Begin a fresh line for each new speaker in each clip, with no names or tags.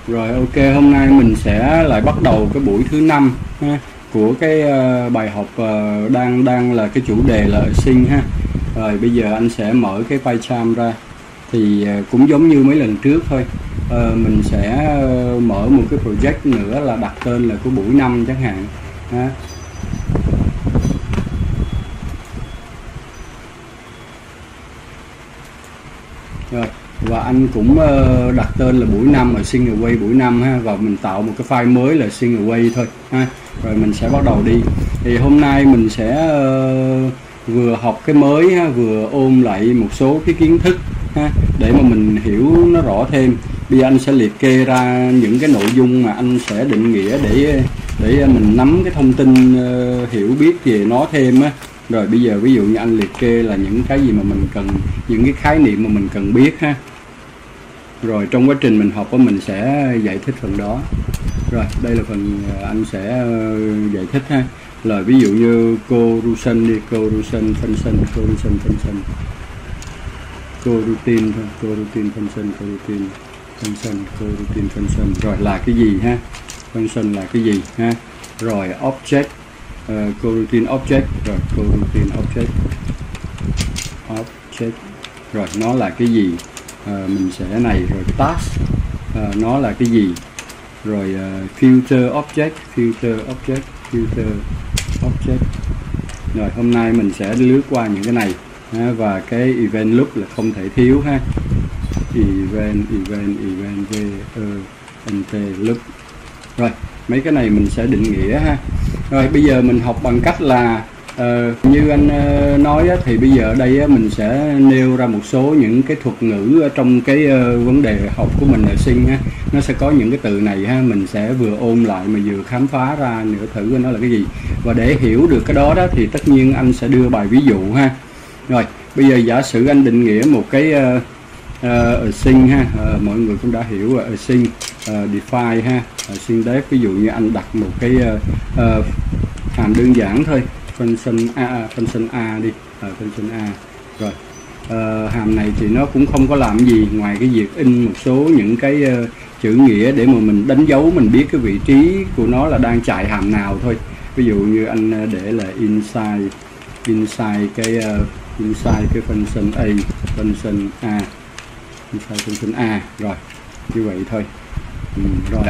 Rồi ok, hôm nay mình sẽ lại bắt đầu cái buổi thứ 5 ha, của cái bài học đang là cái chủ đề là async ha. Rồi bây giờ anh sẽ mở cái PyCharm ra. Thì cũng giống như mấy lần trước thôi. Mình sẽ mở một cái project nữa là đặt tên là của buổi 5 chẳng hạn ha. Rồi, và anh cũng đặt tên là buổi 5 ở Async Away buổi 5 ha, và mình tạo một cái file mới là Async Away thôi ha. Rồi mình sẽ bắt đầu đi. Thì hôm nay mình sẽ vừa học cái mới ha, vừa ôn lại một số cái kiến thức ha, để mà mình hiểu nó rõ thêm. Bây giờ anh sẽ liệt kê ra những cái nội dung mà anh sẽ định nghĩa để mình nắm cái thông tin hiểu biết về nó thêm á. Rồi bây giờ ví dụ như anh liệt kê là những cái gì mà mình cần, những cái khái niệm mà mình cần biết ha. Rồi trong quá trình mình học á, mình sẽ giải thích phần đó. Rồi đây là phần anh sẽ giải thích ha. Là ví dụ như coroutine đi, coroutine function, coroutine thôi, coroutine function. Rồi là cái gì ha? Function là cái gì ha? Rồi object, coroutine object, rồi coroutine object, rồi nó là cái gì? Mình sẽ này, rồi task, nó là cái gì? Rồi filter object. Rồi hôm nay mình sẽ lướt qua những cái này ha, và cái event loop là không thể thiếu ha. Event loop. Rồi mấy cái này mình sẽ định nghĩa ha. Rồi bây giờ mình học bằng cách là như anh nói á, thì bây giờ ở đây á, mình sẽ nêu ra một số những cái thuật ngữ ở trong cái vấn đề học của mình là Async ha. Nó sẽ có những cái từ này ha, mình sẽ vừa ôn lại mà vừa khám phá ra nữa thử nó là cái gì. Và để hiểu được cái đó thì tất nhiên anh sẽ đưa bài ví dụ ha. Rồi bây giờ giả sử anh định nghĩa một cái async ha, mọi người cũng đã hiểu async define ha, async def. Ví dụ như anh đặt một cái hàm đơn giản thôi, function a đi, function a. Rồi hàm này thì nó cũng không có làm gì ngoài cái việc in một số những cái chữ nghĩa để mà mình đánh dấu, mình biết cái vị trí của nó là đang chạy hàm nào thôi. Ví dụ như anh để là inside cái function a, function a, rồi như vậy thôi. Rồi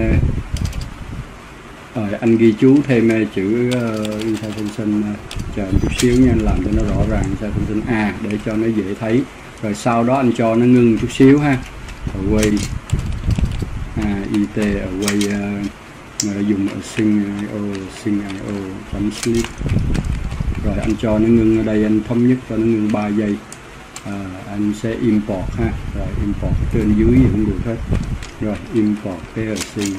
anh ghi chú thêm chữ inside function, chờ một chút xíu nha, anh làm cho nó rõ ràng. Inside function a để cho nó dễ thấy. Rồi sau đó anh cho nó ngưng chút xíu ha, away it away, dùng async io chấm sleep. Rồi anh cho nó ngưng ở đây, anh thống nhất cho nó ngưng 3 giây. Anh sẽ import ha, rồi import trên dưới gì cũng được hết. Rồi import cái async.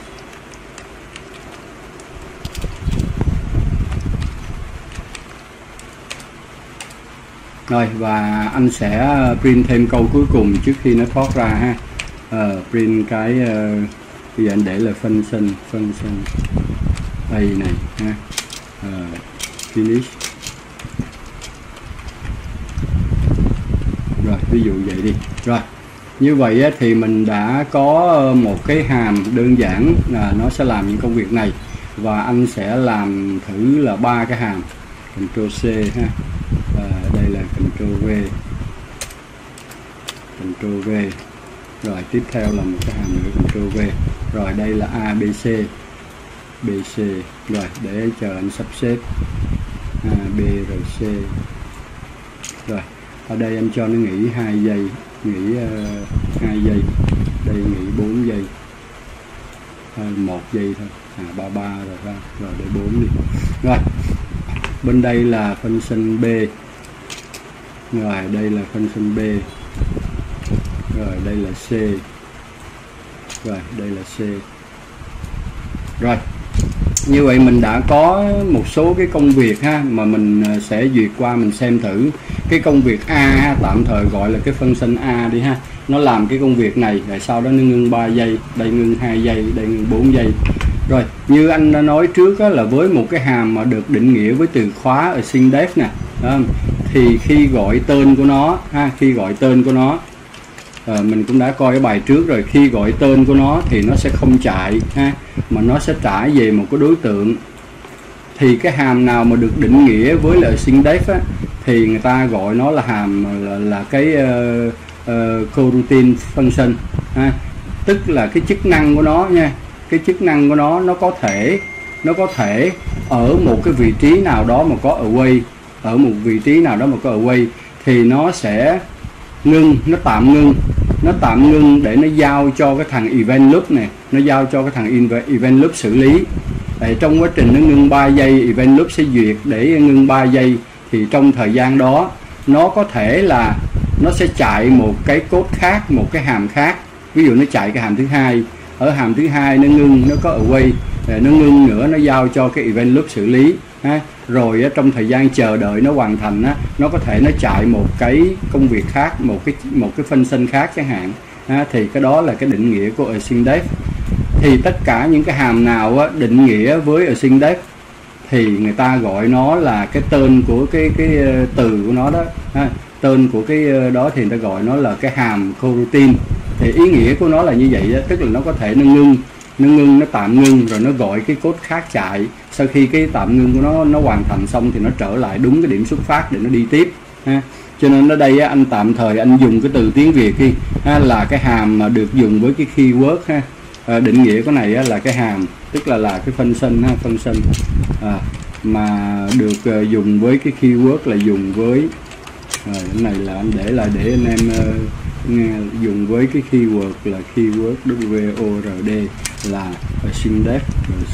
Rồi và anh sẽ print thêm câu cuối cùng trước khi nó thoát ra ha. Print cái bây giờ anh để là function a này ha, finish. Rồi ví dụ vậy đi. Rồi như vậy thì mình đã có một cái hàm đơn giản là nó sẽ làm những công việc này, và anh sẽ làm thử là 3 cái hàm. Ctrl C ha, đây là Ctrl V. Rồi tiếp theo là một cái hàm nữa, Ctrl V. Rồi đây là ABC, rồi để chờ anh sắp xếp ABRC. Rồi ở đây anh cho nó nghỉ 2 giây, nghỉ 2 giây, đây nghỉ 4 giây, 1 giây thôi, 33 rồi ha. Rồi để 4 đi. Rồi bên đây là function B, rồi đây là function B, rồi đây là C, rồi đây là C. Rồi như vậy mình đã có một số cái công việc ha, mà mình sẽ duyệt qua mình xem thử. Cái công việc A tạm thời gọi là cái function A đi ha, nó làm cái công việc này, rồi sau đó nó ngưng 3 giây, đây ngưng 2 giây, đây ngưng 4 giây. Rồi như anh đã nói trước là với một cái hàm mà được định nghĩa với từ khóa async def nè, thì khi gọi tên của nó ha, khi gọi tên của nó mình cũng đã coi cái bài trước rồi, khi gọi tên của nó thì nó sẽ không chạy ha, mà nó sẽ trả về một cái đối tượng. Thì cái hàm nào mà được định nghĩa với là async def á, thì người ta gọi nó là hàm là cái coroutine function ha. Tức là cái chức năng của nó nha, cái chức năng của nó có thể ở một cái vị trí nào đó mà có await, ở một vị trí nào đó mà có await thì nó sẽ ngưng, nó tạm ngưng để nó giao cho cái thằng event loop này, nó giao cho cái thằng event loop xử lý. Tại trong quá trình nó ngưng 3 giây, event loop sẽ duyệt để ngưng 3 giây, thì trong thời gian đó nó có thể là nó sẽ chạy một cái code khác, một cái hàm khác. Ví dụ nó chạy cái hàm thứ hai, ở hàm thứ hai nó ngưng, nó có await, nó ngưng nữa, nó giao cho cái event loop xử lý ha. Rồi trong thời gian chờ đợi nó hoàn thành á, nó có thể nó chạy một cái công việc khác, một cái function khác chẳng hạn ha. Thì cái đó là cái định nghĩa của async def. Thì tất cả những cái hàm nào á, định nghĩa với async def thì người ta gọi nó là cái tên của cái từ của nó đó ha. Tên của cái đó thì người ta gọi nó là cái hàm coroutine. Thì ý nghĩa của nó là như vậy đó, tức là nó có thể nó ngưng, nó tạm ngưng, rồi nó gọi cái code khác chạy. Sau khi cái tạm ngưng của nó hoàn thành xong thì nó trở lại đúng cái điểm xuất phát để nó đi tiếp ha. Cho nên ở đây á, anh tạm thời anh dùng cái từ tiếng Việt đi ha, là cái hàm mà được dùng với cái keyword ha. Định nghĩa cái này á, là cái hàm, tức là cái function ha, function mà được dùng với cái keyword là dùng với cái này là anh để lại để anh em dùng với cái keyword là keyword WORD là async def.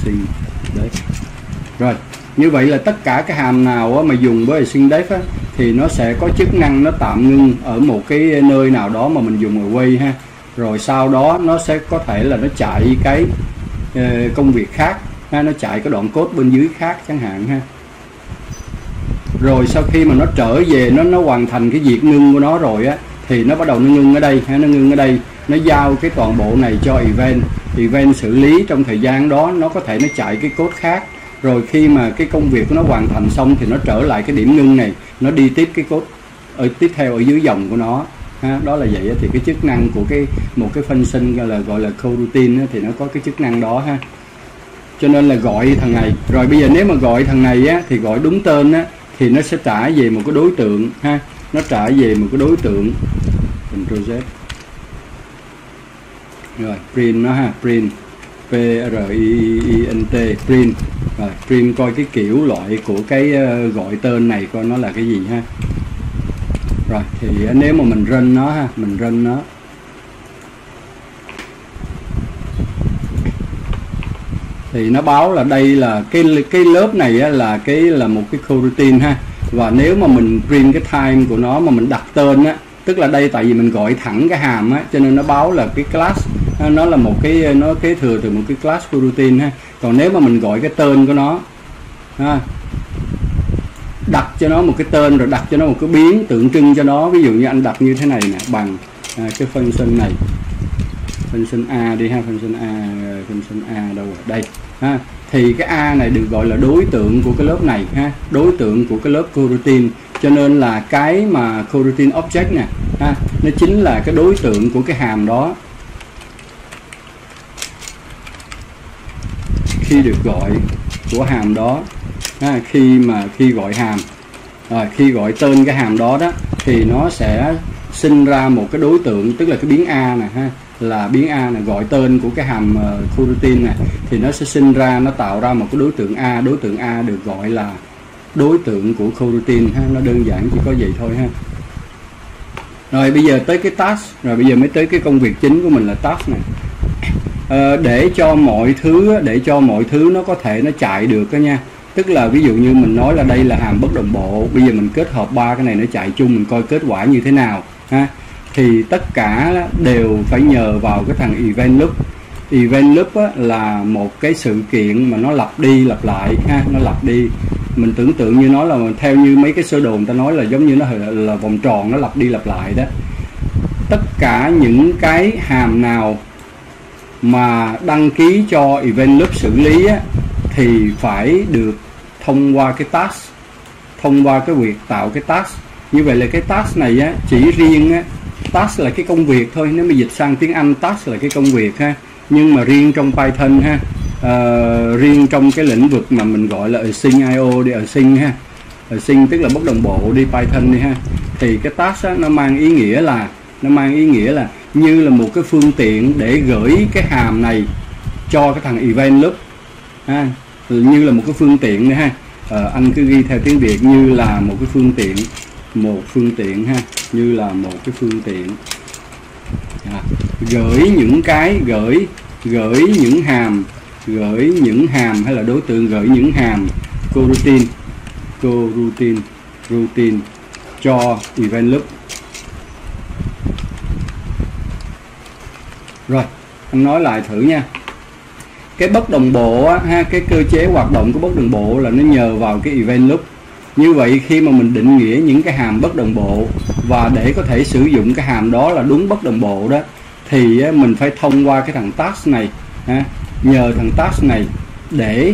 Rồi, như vậy là tất cả cái hàm nào mà dùng với async def á, thì nó sẽ có chức năng nó tạm ngưng ở một cái nơi nào đó mà mình dùng await ha. Rồi sau đó nó sẽ có thể là nó chạy cái công việc khác ha, nó chạy cái đoạn code bên dưới khác chẳng hạn ha. Rồi sau khi mà nó trở về, nó hoàn thành cái việc ngưng của nó rồi á, thì nó bắt đầu nó ngưng ở đây ha, nó giao cái toàn bộ này cho event xử lý. Trong thời gian đó nó có thể nó chạy cái code khác, rồi khi mà cái công việc của nó hoàn thành xong thì nó trở lại cái điểm ngưng này, nó đi tiếp cái code tiếp theo ở dưới dòng của nó ha. Đó là vậy. Thì cái chức năng của một cái function gọi là coroutine thì nó có cái chức năng đó ha. Cho nên là gọi thằng này, rồi bây giờ nếu mà gọi thằng này á, thì gọi đúng tên á, thì nó sẽ trả về một cái đối tượng ha, nó trả về một cái đối tượng. Ctrl Z rồi print nó ha, print print rồi print coi cái kiểu loại của cái gọi tên này coi nó là cái gì ha. Rồi thì nếu mà mình run nó ha, mình run nó thì nó báo là đây là cái lớp này á, là một cái coroutine ha. Và nếu mà mình print cái time của nó mà mình đặt tên á, tức là đây tại vì mình gọi thẳng cái hàm á, cho nên nó báo là cái class nó là một cái, nó kế thừa từ một cái class coroutine ha. Còn nếu mà mình gọi cái tên của nó ha, đặt cho nó một cái tên, rồi đặt cho nó một cái biến tượng trưng cho nó, ví dụ như anh đặt như thế này nè, bằng cái function này, function A đi ha, function A đâu rồi đây ha. Thì cái A này được gọi là đối tượng của cái lớp này ha, đối tượng của cái lớp coroutine. Cho nên là cái mà coroutine object nè ha, nó chính là cái đối tượng của cái hàm đó khi được gọi của hàm đó ha. Khi gọi hàm, khi gọi tên cái hàm đó đó, thì nó sẽ sinh ra một cái đối tượng, tức là cái biến A nè ha, là biến A này gọi tên của cái hàm coroutine này, thì nó sẽ sinh ra, nó tạo ra một cái đối tượng A. Đối tượng A được gọi là đối tượng của coroutine ha. Nó đơn giản chỉ có vậy thôi ha. Rồi bây giờ tới cái task, rồi bây giờ mới tới cái công việc chính của mình là task này. Để cho mọi thứ nó có thể nó chạy được đó nha. Tức là ví dụ như mình nói là đây là hàm bất đồng bộ, bây giờ mình kết hợp ba cái này nó chạy chung, mình coi kết quả như thế nào ha. Thì tất cả đều phải nhờ vào cái thằng event loop. Event loop là một cái sự kiện mà nó lặp đi lặp lại ha, nó lặp đi. Mình tưởng tượng như nó là theo như mấy cái sơ đồ người ta nói là giống như nó là vòng tròn, nó lặp đi lặp lại đó. Tất cả những cái hàm nào mà đăng ký cho event loop xử lý á, thì phải được thông qua cái task, thông qua cái việc tạo cái task. Như vậy là cái task này á, chỉ Task là cái công việc thôi, nếu mà dịch sang tiếng Anh task là cái công việc ha. Nhưng mà riêng trong Python ha, riêng trong cái lĩnh vực mà mình gọi là async IO đi, async ha, async tức là bất đồng bộ đi, Python đi ha, thì cái task á, nó mang ý nghĩa là như là một cái phương tiện để gửi cái hàm này cho cái thằng event loop ha, như là một cái phương tiện nữa ha. Anh cứ ghi theo tiếng Việt như là một cái phương tiện ha, như là một cái phương tiện gửi những hàm hay là đối tượng gửi những hàm coroutine cho event loop. Rồi anh nói lại thử nha. Cái bất đồng bộ á, ha, cái cơ chế hoạt động của bất đồng bộ là nó nhờ vào cái event loop. Như vậy khi mà mình định nghĩa những cái hàm bất đồng bộ và để có thể sử dụng cái hàm đó là đúng bất đồng bộ đó, thì mình phải thông qua cái thằng task này ha, nhờ thằng task này để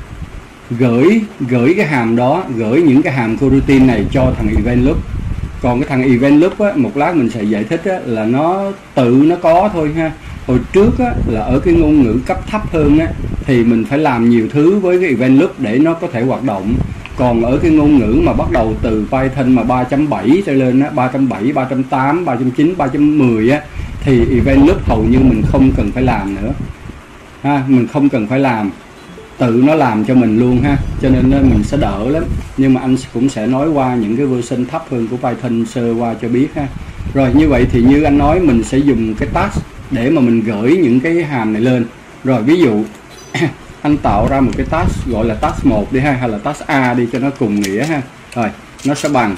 gửi cái hàm đó, gửi những cái hàm coroutine này cho thằng event loop. Còn cái thằng event loop á, một lát mình sẽ giải thích á, là nó tự nó có thôi ha. Hồi trước á, là ở cái ngôn ngữ cấp thấp hơn á, thì mình phải làm nhiều thứ với cái event loop để nó có thể hoạt động. Còn ở cái ngôn ngữ mà bắt đầu từ Python mà 3.7 trở lên á, 3.7, 3.8, 3.9, 3.10 á, thì event loop hầu như mình không cần phải làm nữa ha, mình không cần phải làm, tự nó làm cho mình luôn ha, cho nên mình sẽ đỡ lắm. Nhưng mà anh cũng sẽ nói qua những cái version thấp hơn của Python sơ qua cho biết ha. Rồi như vậy thì như anh nói, mình sẽ dùng cái task để mà mình gửi những cái hàm này lên. Rồi ví dụ anh tạo ra một cái task gọi là task 1 đi ha, hay là task A đi cho nó cùng nghĩa ha. Rồi nó sẽ bằng,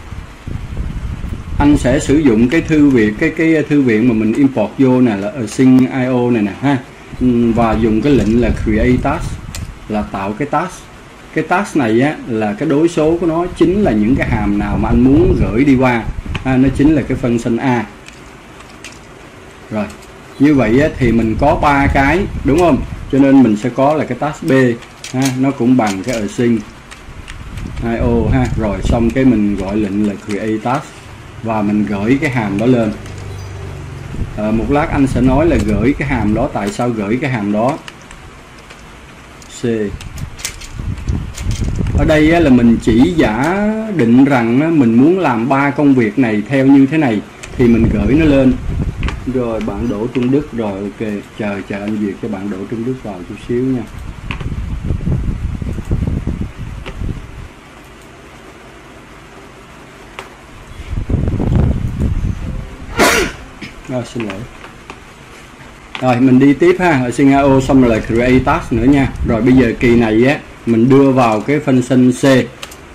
anh sẽ sử dụng cái thư viện, cái thư viện mà mình import vô nè, là async IO này nè ha, và dùng cái lệnh là create task, là tạo cái task. Cái task này á, là cái đối số của nó chính là những cái hàm nào mà anh muốn gửi đi qua ha, nó chính là cái function A. Rồi như vậy á, thì mình có 3 cái đúng không, cho nên mình sẽ có là cái task B ha, nó cũng bằng cái async IO ha. Rồi xong cái mình gọi lệnh là create task và mình gửi cái hàm đó lên. Một lát anh sẽ nói là gửi cái hàm đó, tại sao gửi cái hàm đó. C ở đây á, là mình chỉ giả định rằng á, mình muốn làm 3 công việc này theo như thế này thì mình gửi nó lên. Rồi bạn Đỗ Trung Đức, rồi ok, chờ anh duyệt cho bạn Đỗ Trung Đức vào chút xíu nha. Rồi xin lỗi. Rồi mình đi tiếp ha, ở async IO xong rồi là create task nữa nha. Rồi bây giờ kỳ này á, mình đưa vào cái function C.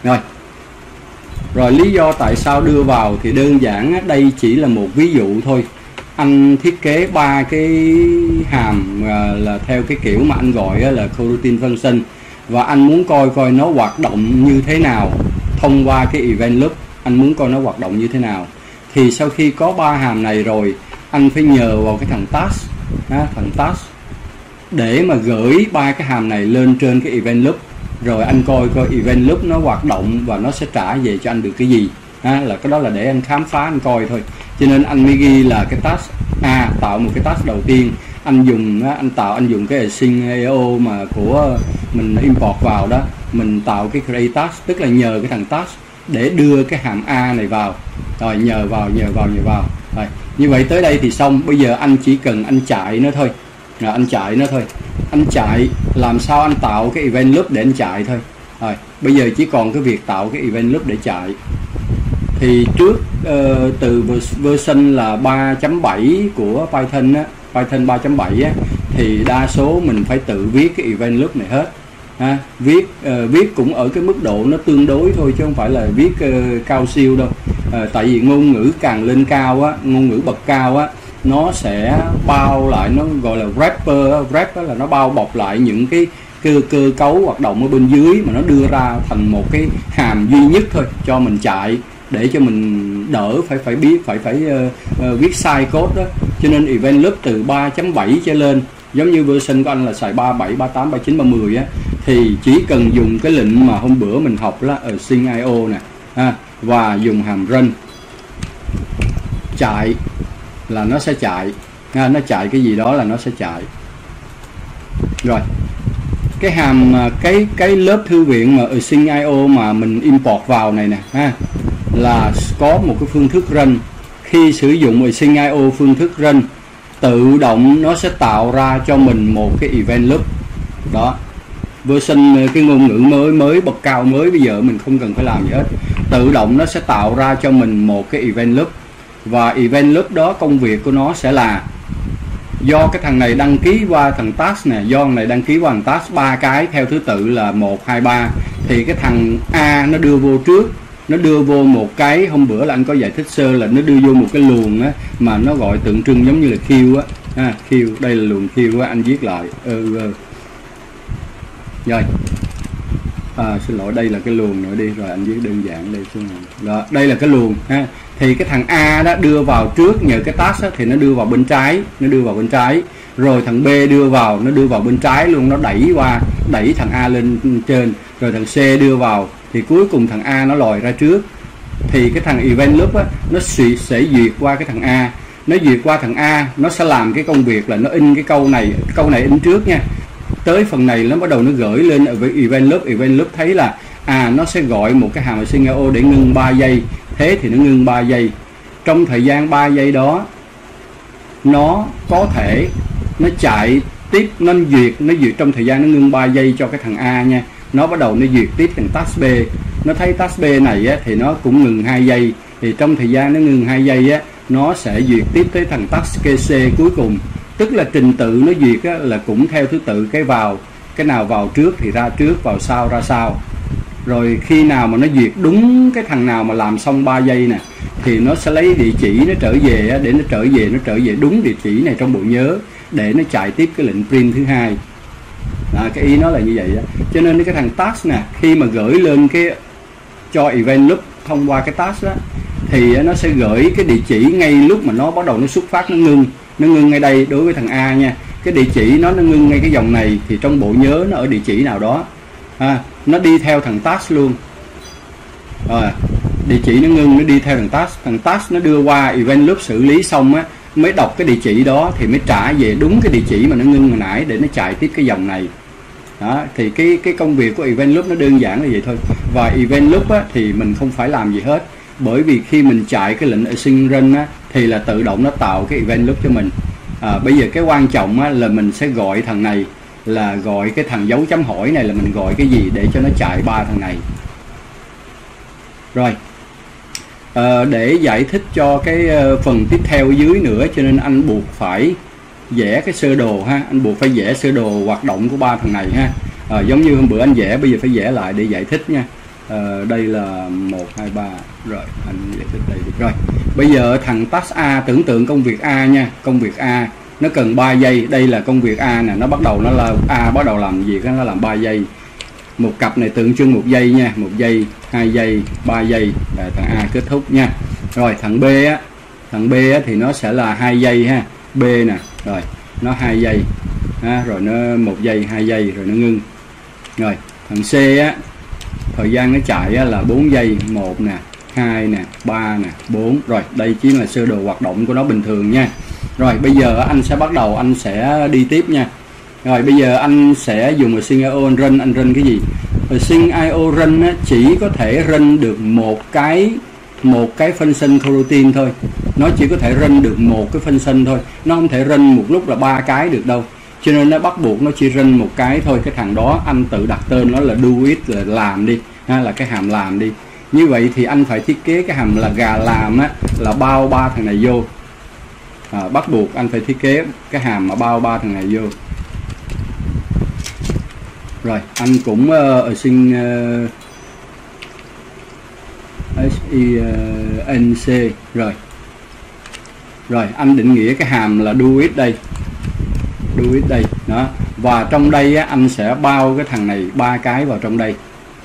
Rồi lý do tại sao đưa vào thì đơn giản á, đây chỉ là một ví dụ thôi. Anh thiết kế 3 cái hàm là theo cái kiểu mà anh gọi là coroutine function, và anh muốn coi nó hoạt động như thế nào thông qua cái event loop. Anh muốn coi nó hoạt động như thế nào thì sau khi có 3 hàm này rồi, anh phải nhờ vào cái thằng task để mà gửi 3 cái hàm này lên trên cái event loop. Rồi anh coi event loop nó hoạt động và nó sẽ trả về cho anh được cái gì ha, là cái đó là để anh khám phá, anh coi thôi. Cho nên anh mới ghi là cái task A, tạo một cái task đầu tiên. Anh dùng cái async IO mà của mình import vào đó, mình tạo cái create task, tức là nhờ cái thằng task để đưa cái hàm A này vào. Rồi nhờ vào. Rồi như vậy tới đây thì xong. Bây giờ anh chỉ cần anh chạy nó thôi. Anh chạy làm sao anh tạo cái event loop để anh chạy thôi. Rồi bây giờ chỉ còn cái việc tạo cái event loop để chạy. Thì trước từ version là 3.7 của Python á, Python 3.7 á, thì đa số mình phải tự viết cái event loop này hết ha. Viết cũng ở cái mức độ nó tương đối thôi, chứ không phải là viết cao siêu đâu. Tại vì ngôn ngữ càng lên cao á, ngôn ngữ bậc cao á, nó sẽ bao lại, nó gọi là wrap là nó bao bọc lại những cái cơ cấu hoạt động ở bên dưới mà nó đưa ra thành một cái hàm duy nhất thôi cho mình chạy, để cho mình đỡ phải viết sai code đó. Cho nên event loop từ 3.7 trở lên, giống như version của anh là xài 37, 38, 39, 30 á, thì chỉ cần dùng cái lệnh mà hôm bữa mình học là async IO nè ha, và dùng hàm run. chạy là nó sẽ chạy, nó chạy cái gì đó là nó sẽ chạy. Rồi cái hàm cái lớp thư viện mà async.io mà mình import vào này nè ha, là có một cái phương thức run. Khi sử dụng async.io phương thức run, tự động nó sẽ tạo ra cho mình một cái event loop. Đó, version cái ngôn ngữ mới bậc cao mới, bây giờ mình không cần phải làm gì hết, tự động nó sẽ tạo ra cho mình một cái event loop. Và event loop đó công việc của nó sẽ là do cái thằng này đăng ký qua thằng task nè, do thằng này đăng ký qua thằng task 3 cái theo thứ tự là 1, 2, 3, thì cái thằng A nó đưa vô trước, nó đưa vô một cái, hôm bữa là anh có giải thích sơ là nó đưa vô một cái luồng á, mà nó gọi tượng trưng giống như là queue á, queue, đây là luồng queue á, anh viết lại rồi. Xin lỗi, đây là cái luồng nữa đi, rồi anh viết đơn giản đây xuống rồi. Đây là cái luồng ha. Thì cái thằng A đó đưa vào trước, nhờ cái task đó, thì nó đưa vào bên trái, rồi thằng B đưa vào, nó đưa vào bên trái luôn, nó đẩy thằng A lên trên, rồi thằng C đưa vào, thì cuối cùng thằng A nó lòi ra trước. Thì cái thằng event loop á, nó sẽ duyệt qua cái thằng A, nó duyệt qua thằng A, nó sẽ làm cái công việc là nó in cái câu này in trước nha. Tới phần này nó bắt đầu nó gửi lên với event loop thấy là nó sẽ gọi một cái hàm async.io để ngưng 3 giây. Thế thì nó ngưng 3 giây. Trong thời gian 3 giây đó, nó có thể nó chạy tiếp, nó duyệt trong thời gian nó ngưng 3 giây cho cái thằng A nha. Nó bắt đầu nó duyệt tiếp thằng task B. Nó thấy task B này á, thì nó cũng ngừng 2 giây. Thì trong thời gian nó ngừng 2 giây á, nó sẽ duyệt tiếp tới thằng task C cuối cùng. Tức là trình tự nó duyệt á, là cũng theo thứ tự cái nào vào trước thì ra trước, vào sau ra sau. Rồi khi nào mà nó duyệt đúng cái thằng nào mà làm xong 3 giây nè, thì nó sẽ lấy địa chỉ nó trở về á, để nó trở về đúng địa chỉ này trong bộ nhớ, để nó chạy tiếp cái lệnh print thứ hai. Cái ý nó là như vậy đó. Cho nên cái thằng task nè, khi mà gửi lên cái cho event loop thông qua cái task đó, thì nó sẽ gửi cái địa chỉ ngay lúc mà nó bắt đầu nó xuất phát, nó ngưng ngay đây đối với thằng A nha. Cái địa chỉ nó ngưng ngay cái dòng này, thì trong bộ nhớ nó ở địa chỉ nào đó, nó đi theo thằng task luôn. Địa chỉ nó ngưng, nó đi theo thằng task nó đưa qua event loop xử lý xong á, mới đọc cái địa chỉ đó thì mới trả về đúng cái địa chỉ mà nó ngưng hồi nãy để nó chạy tiếp cái dòng này. Đó, thì cái công việc của event loop nó đơn giản là vậy thôi. Và event loop á, thì mình không phải làm gì hết, bởi vì khi mình chạy cái lệnh async run á, thì là tự động nó tạo cái event loop cho mình. Bây giờ cái quan trọng á, là mình sẽ gọi thằng này, là gọi cái thằng dấu chấm hỏi này là mình gọi cái gì để cho nó chạy 3 thằng này. Rồi để giải thích cho cái phần tiếp theo ở dưới nữa, cho nên anh buộc phải vẽ cái sơ đồ ha, anh buộc phải vẽ sơ đồ hoạt động của 3 thằng này ha. Giống như hôm bữa anh vẽ, bây giờ phải vẽ lại để giải thích nha. Đây là 1, 2, 3, rồi anh giải thích đây được rồi. Bây giờ thằng task A, tưởng tượng công việc A nha, công việc A nó cần 3 giây, đây là công việc A nè, nó bắt đầu nó là A bắt đầu làm gì, nó làm 3 giây. Một cặp này tượng trưng 1 giây nha, 1 giây, 2 giây, 3 giây là thằng A kết thúc nha. Rồi thằng B á thì nó sẽ là 2 giây ha, B nè, rồi nó 2 giây ha, rồi nó 1 giây, 2 giây rồi nó ngưng. Rồi thằng C á, thời gian nó chạy á, là 4 giây, 1 nè, 2 nè, 3 nè, 4. Rồi đây chỉ là sơ đồ hoạt động của nó bình thường nha. Rồi bây giờ anh sẽ bắt đầu, anh sẽ đi tiếp nha. Rồi bây giờ anh sẽ dùng async.io anh run cái gì? Async.io run á, chỉ có thể run được một cái function coroutine thôi. Nó chỉ có thể run được một cái function thôi, nó không thể run một lúc là 3 cái được đâu. Cho nên nó bắt buộc nó chỉ run một cái thôi. Cái thằng đó anh tự đặt tên nó là do it, là làm đi ha, là cái hàm làm đi. Như vậy thì anh phải thiết kế cái hàm là gà làm á, là bao 3 thằng này vô. Bắt buộc anh phải thiết kế cái hàm mà bao 3 thằng này vô. Rồi anh cũng async SINC rồi anh định nghĩa cái hàm là do it đây, đó. Và trong đây á, anh sẽ bao cái thằng này 3 cái vào trong đây.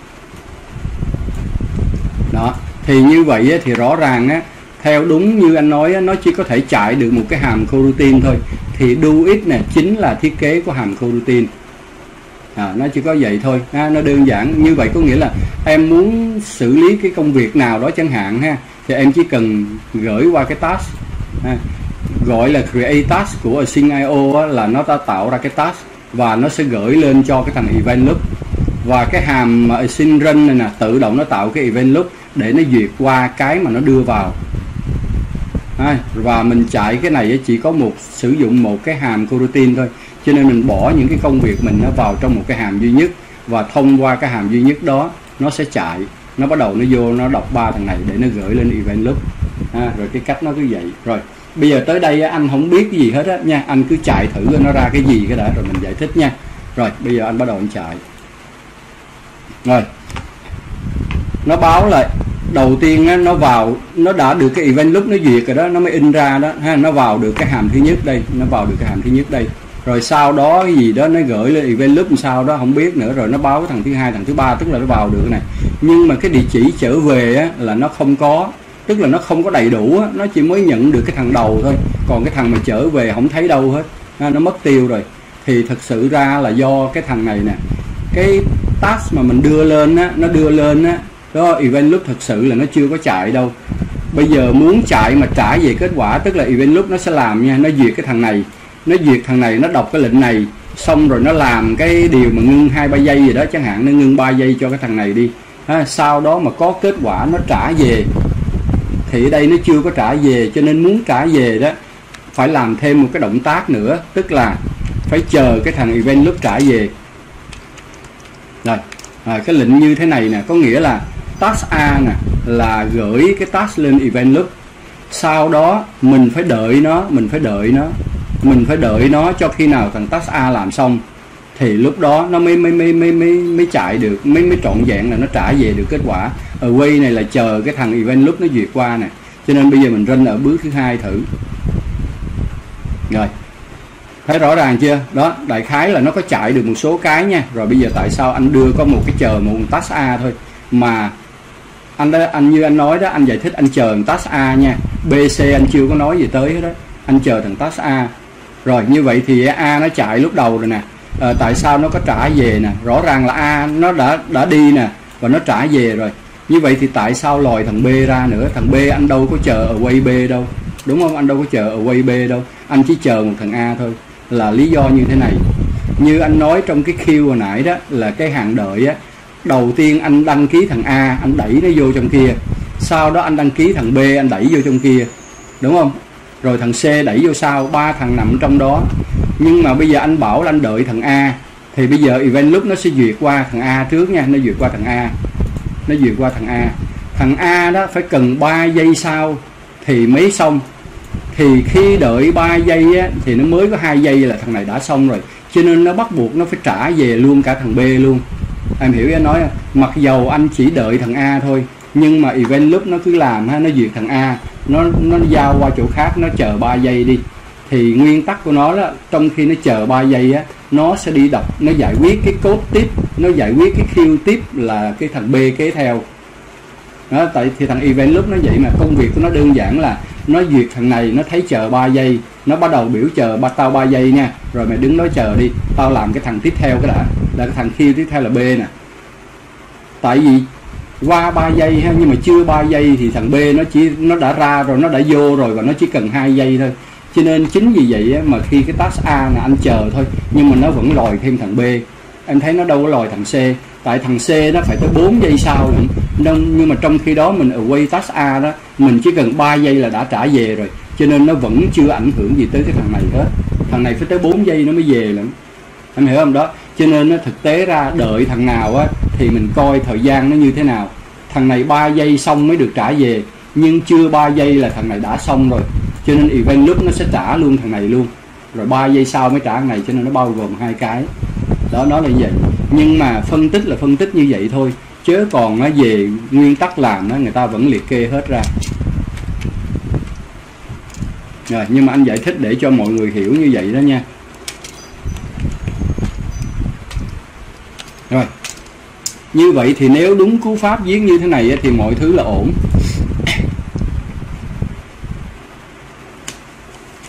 Đó, thì như vậy á, thì rõ ràng á, theo đúng như anh nói á, nó chỉ có thể chạy được một cái hàm coroutine thôi. Thì do it nè chính là thiết kế của hàm coroutine. Nó chỉ có vậy thôi ha, nó đơn giản như vậy. Có nghĩa là em muốn xử lý cái công việc nào đó chẳng hạn ha, thì em chỉ cần gửi qua cái task gọi là create task của Async.io là nó đã tạo ra cái task và nó sẽ gửi lên cho cái thằng event loop, và cái hàm async run này nè tự động nó tạo cái event loop để nó duyệt qua cái mà nó đưa vào. Và mình chạy cái này chỉ có sử dụng một cái hàm coroutine thôi, cho nên mình bỏ những cái công việc mình nó vào trong một cái hàm duy nhất, và thông qua cái hàm duy nhất đó nó sẽ chạy, nó bắt đầu nó vô nó đọc 3 thằng này để nó gửi lên event loop. Rồi cái cách nó cứ vậy. Rồi bây giờ tới đây anh không biết cái gì hết á nha, anh cứ chạy thử nó ra cái gì cái đã rồi mình giải thích nha. Rồi bây giờ anh bắt đầu anh chạy. Rồi nó báo lại đầu tiên á, nó vào, nó đã được cái event loop nó duyệt rồi đó, nó mới in ra đó ha, nó vào được cái hàm thứ nhất đây, nó vào được cái hàm thứ nhất đây, rồi sau đó cái gì đó nó gửi lên event loop sau đó không biết nữa, rồi nó báo cái thằng thứ hai, thằng thứ ba, tức là nó vào được cái này. Nhưng mà cái địa chỉ trở về á, là nó không có, tức là nó không có đầy đủ á, nó chỉ mới nhận được cái thằng đầu thôi, còn cái thằng mà trở về không thấy đâu hết, nó mất tiêu rồi. Thì thật sự ra là do cái thằng này nè, cái task mà mình đưa lên á, nó đưa lên á đó, event loop thật sự là nó chưa có chạy đâu. Bây giờ muốn chạy mà trả về kết quả, tức là event loop nó sẽ làm nha, nó duyệt cái thằng này, nó duyệt thằng này, nó đọc cái lệnh này xong rồi nó làm cái điều mà ngưng 2-3 giây gì đó chẳng hạn, nó ngưng 3 giây cho cái thằng này đi sau đó mà có kết quả nó trả về. Thì ở đây nó chưa có trả về, cho nên muốn trả về đó phải làm thêm một cái động tác nữa, tức là phải chờ cái thằng event loop trả về. Rồi cái lệnh như thế này nè, có nghĩa là task A nè là gửi cái task lên event loop, sau đó mình phải đợi nó cho khi nào thằng task A làm xong thì lúc đó nó mới chạy được, mới trọn vẹn là nó trả về được kết quả. Await này là chờ cái thằng event loop nó duyệt qua nè, cho nên bây giờ mình run ở bước thứ hai thử. Rồi thấy rõ ràng chưa? Đó, đại khái là nó có chạy được một số cái nha. Rồi bây giờ tại sao anh đưa có một cái chờ một task A thôi mà anh như anh nói đó, anh giải thích anh chờ task A nha, B, C anh chưa có nói gì tới hết đó, anh chờ thằng task A. Rồi như vậy thì A nó chạy lúc đầu rồi nè, tại sao nó có trả về nè, rõ ràng là A nó đã đi nè và nó trả về rồi. Như vậy thì tại sao lòi thằng B ra nữa? Thằng B anh đâu có chờ ở await B đâu, đúng không? Anh đâu có chờ ở await B đâu, anh chỉ chờ một thằng A thôi. Là lý do như thế này, như anh nói trong cái queue hồi nãy đó, là cái hàng đợi á, đầu tiên anh đăng ký thằng A, anh đẩy nó vô trong kia, sau đó anh đăng ký thằng B, anh đẩy vô trong kia, đúng không? Rồi thằng C đẩy vô sau, 3 thằng nằm trong đó. Nhưng mà bây giờ anh bảo là anh đợi thằng A, thì bây giờ event loop nó sẽ duyệt qua thằng A trước nha, nó duyệt qua thằng A, thằng A đó phải cần 3 giây sau thì mới xong. Thì khi đợi 3 giây á, thì nó mới có 2 giây là thằng này đã xong rồi, cho nên nó bắt buộc nó phải trả về luôn cả thằng B luôn. Em hiểu anh nói không? Mặc dầu anh chỉ đợi thằng A thôi, nhưng mà event loop nó cứ làm nó duyệt thằng A, nó giao qua chỗ khác, nó chờ 3 giây đi. Thì nguyên tắc của nó đó, trong khi nó chờ 3 giây á, nó sẽ đi đọc, nó giải quyết cái code tiếp, nó giải quyết cái queue tiếp là cái thằng B kế theo đó. Tại thì thằng event loop nó vậy mà, công việc của nó đơn giản là nó duyệt thằng này, nó thấy chờ 3 giây, nó bắt đầu biểu chờ tao 3 giây nha, rồi mày đứng đó chờ đi, tao làm cái thằng tiếp theo cái đã, là cái thằng kia tiếp theo là B nè. Tại vì qua 3 giây ha, nhưng mà chưa 3 giây thì thằng B nó đã ra rồi, nó đã vô rồi, và nó chỉ cần 2 giây thôi. Cho nên chính vì vậy á, mà khi cái task A là anh chờ thôi, nhưng mà nó vẫn lòi thêm thằng B. Em thấy nó đâu có lòi thằng C, tại thằng C nó phải tới 4 giây sau nữa. Nhưng mà trong khi đó mình await task A đó, mình chỉ cần 3 giây là đã trả về rồi, cho nên nó vẫn chưa ảnh hưởng gì tới cái thằng này hết. Thằng này phải tới 4 giây nó mới về lắm, em hiểu không? Đó, cho nên nó thực tế ra đợi thằng nào á thì mình coi thời gian nó như thế nào. Thằng này 3 giây xong mới được trả về, nhưng chưa 3 giây là thằng này đã xong rồi, cho nên event loop nó sẽ trả luôn thằng này luôn, rồi 3 giây sau mới trả thằng này, cho nên nó bao gồm 2 cái đó, nó là như vậy. Nhưng mà phân tích là phân tích như vậy thôi, chứ còn nó về nguyên tắc làm đó, người ta vẫn liệt kê hết ra rồi. Nhưng mà anh giải thích để cho mọi người hiểu như vậy đó nha. Rồi như vậy thì nếu đúng cú pháp viết như thế này thì mọi thứ là ổn.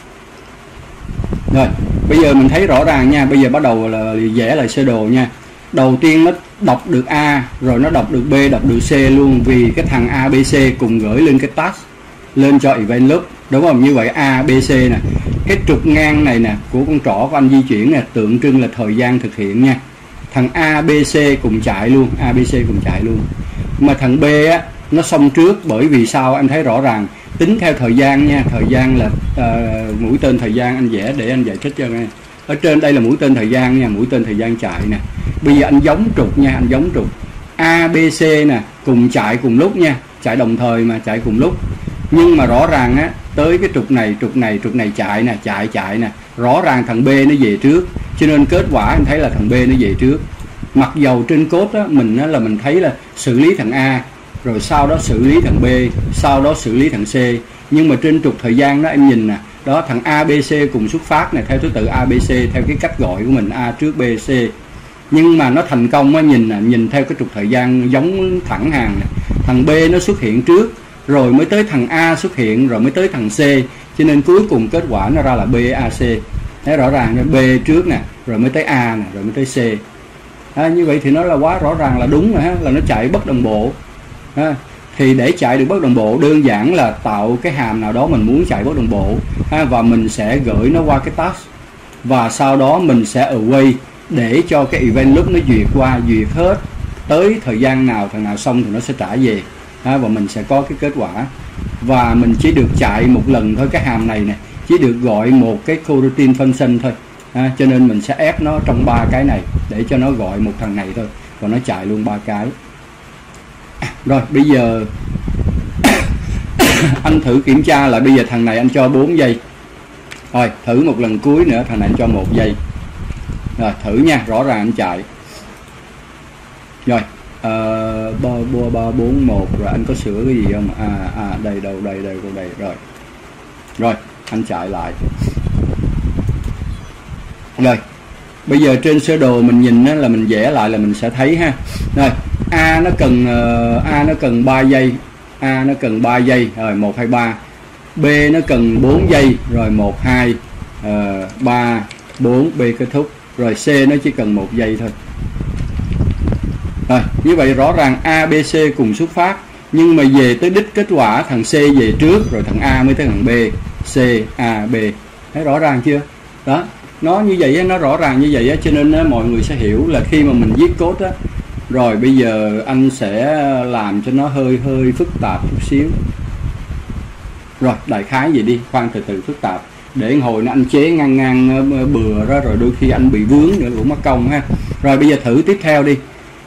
Rồi bây giờ mình thấy rõ ràng nha, bây giờ bắt đầu là vẽ lại sơ đồ nha. đầu tiên nó đọc được A, rồi nó đọc được B, đọc được C luôn, vì cái thằng ABC cùng gửi lên cái task lên cho event loop, đúng không? Như vậy ABC nè, cái trục ngang này nè của con trỏ của anh di chuyển nè, tượng trưng là thời gian thực hiện nha. Thằng ABC cùng chạy luôn, ABC cùng chạy luôn. Mà thằng B á nó xong trước, bởi vì sao em thấy rõ ràng, tính theo thời gian nha, thời gian là mũi tên thời gian anh vẽ để anh giải thích cho nghe. Ở trên đây là mũi tên thời gian nha, mũi tên thời gian chạy nè. Bây giờ anh giống trục nha, anh giống trục ABC nè, cùng chạy cùng lúc nha, chạy đồng thời mà chạy cùng lúc. Nhưng mà rõ ràng á, tới cái trục này chạy nè, chạy nè, rõ ràng thằng B nó về trước, cho nên kết quả anh thấy là thằng B nó về trước. Mặc dầu trên code á, mình á, là mình thấy là xử lý thằng A, rồi sau đó xử lý thằng B, sau đó xử lý thằng C, nhưng mà trên trục thời gian đó em nhìn nè, đó thằng ABC cùng xuất phát này theo thứ tự ABC theo cái cách gọi của mình, A trước B C, nhưng mà nó thành công á, nhìn theo cái trục thời gian giống thẳng hàng này. Thằng B nó xuất hiện trước, rồi mới tới thằng A xuất hiện, rồi mới tới thằng C, cho nên cuối cùng kết quả nó ra là BAC. Thấy rõ ràng B trước nè, rồi mới tới A nè, rồi mới tới C. Như vậy thì nó là quá rõ ràng là đúng rồi ha, là nó chạy bất đồng bộ. Thì để chạy được bất đồng bộ, đơn giản là tạo cái hàm nào đó mình muốn chạy bất đồng bộ, và mình sẽ gửi nó qua cái task, và sau đó mình sẽ await để cho cái event loop nó duyệt hết tới thời gian nào, thằng nào xong thì nó sẽ trả về, và mình sẽ có cái kết quả. Và mình chỉ được chạy một lần thôi, cái hàm này nè chỉ được gọi một cái coroutine function thôi, cho nên mình sẽ ép nó trong 3 cái này để cho nó gọi một thằng này thôi, và nó chạy luôn 3 cái. Rồi bây giờ anh thử kiểm tra là bây giờ thằng này anh cho 4 giây. Rồi thử một lần cuối nữa, thằng này anh cho 1 giây. Rồi thử nha, rõ ràng anh chạy. Rồi 3 4 1 rồi anh có sửa cái gì không? Đây đâu đây rồi anh chạy lại. Rồi bây giờ trên sơ đồ mình nhìn á, là mình vẽ lại là mình sẽ thấy ha. Rồi A nó cần 3 giây, A nó cần 3 giây, rồi 1 2 3. B nó cần 4 giây, rồi 1 2 3 4, B kết thúc. Rồi C nó chỉ cần 1 giây thôi. Rồi như vậy rõ ràng A B C cùng xuất phát, nhưng mà về tới đích kết quả thằng C về trước, rồi thằng A mới tới thằng B, C A B. Thấy rõ ràng chưa? Đó, nó như vậy, nó rõ ràng như vậy, cho nên mọi người sẽ hiểu là khi mà mình viết code á, rồi bây giờ anh sẽ làm cho nó hơi phức tạp chút xíu. Rồi đại khái vậy đi, khoan từ từ phức tạp, để hồi nó anh chế ngang bừa đó, rồi đôi khi anh bị vướng nữa cũng mất công ha. Rồi bây giờ thử tiếp theo đi.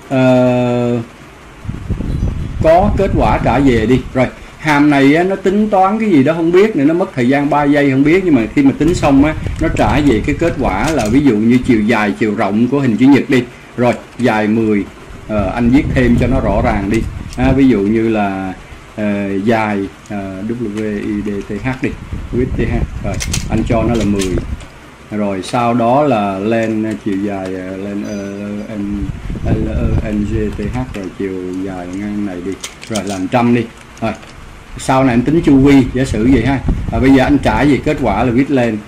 Có kết quả trả về đi. Rồi hàm này á, nó tính toán cái gì đó không biết nữa, nó mất thời gian 3 giây không biết, nhưng mà khi mà tính xong á, nó trả về cái kết quả là ví dụ như chiều dài chiều rộng của hình chữ nhật đi. Rồi dài 10, anh viết thêm cho nó rõ ràng đi. Ví dụ như là dài WIDTH đi, width ha. Rồi anh cho nó là 10. Rồi sau đó là lên chiều dài lên NGTH, rồi chiều dài ngang này đi, rồi làm 100 đi. Rồi sau này anh tính chu vi, giả sử vậy ha. Bây giờ anh trả về kết quả là viết lên.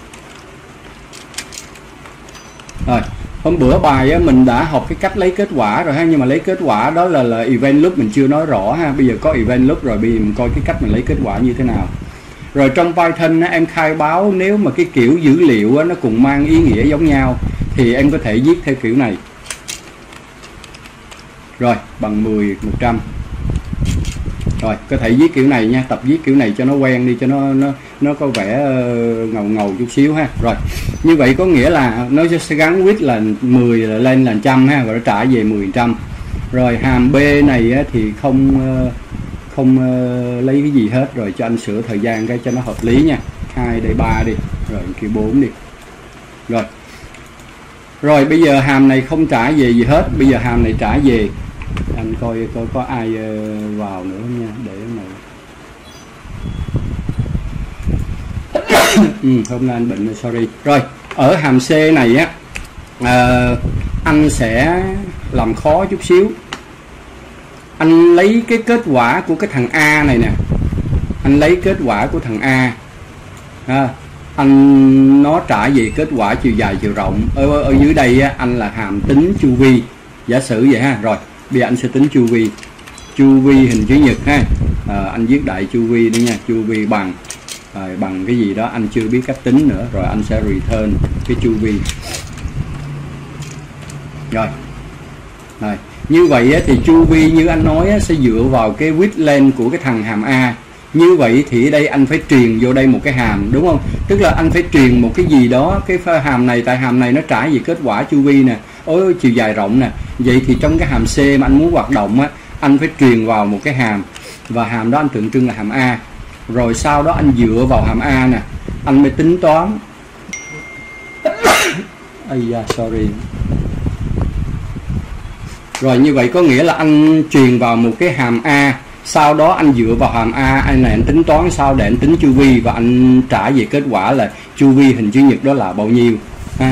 Rồi hôm bữa bài á, mình đã học cái cách lấy kết quả rồi ha, nhưng mà lấy kết quả đó là event loop mình chưa nói rõ ha. Bây giờ có event loop rồi, bây giờ mình coi cái cách mình lấy kết quả như thế nào. Rồi trong Python á, em khai báo nếu mà cái kiểu dữ liệu á, nó cùng mang ý nghĩa giống nhau thì em có thể viết theo kiểu này. Rồi bằng 10 100. Rồi có thể viết kiểu này nha, tập viết kiểu này cho nó quen đi, cho nó có vẻ ngầu chút xíu ha. Rồi như vậy có nghĩa là nó sẽ gắn with là 10 là lên là 100 ha, và nó trả về 10%. Rồi hàm B này á, thì không lấy cái gì hết, rồi cho anh sửa thời gian cái cho nó hợp lý nha. 2 đây 3 đi, rồi kêu 4 đi. Rồi bây giờ hàm này không trả về gì hết, bây giờ hàm này trả về. Anh coi có ai vào nữa nha, để này. Hôm nay anh bệnh, sorry. Rồi ở hàm C này á, anh sẽ làm khó chút xíu. Anh lấy cái kết quả của cái thằng A này nè, anh lấy kết quả của thằng A, anh nó trả về kết quả chiều dài chiều rộng. Ở dưới đây á, anh là hàm tính chu vi, giả sử vậy ha. Rồi bây giờ anh sẽ tính chu vi hình chữ nhật ha. Anh viết đại chu vi đi nha. Chu vi bằng bằng cái gì đó anh chưa biết cách tính nữa, rồi anh sẽ return cái chu vi. Rồi như vậy á, thì chu vi như anh nói á, sẽ dựa vào cái width length của cái thằng hàm A. Như vậy thì ở đây anh phải truyền vô đây một cái hàm, đúng không? Tức là anh phải truyền một cái gì đó, cái hàm này, tại hàm này nó trả về kết quả chu vi nè, chiều dài rộng nè. Vậy thì trong cái hàm C mà anh muốn hoạt động á, anh phải truyền vào một cái hàm, và hàm đó anh tượng trưng là hàm A. Rồi sau đó anh dựa vào hàm A nè, anh mới tính toán. Sorry. Rồi như vậy có nghĩa là anh truyền vào một cái hàm A, sau đó anh dựa vào hàm A anh này anh tính toán sao để anh tính chu vi, và anh trả về kết quả là chu vi hình chữ nhật đó là bao nhiêu ha.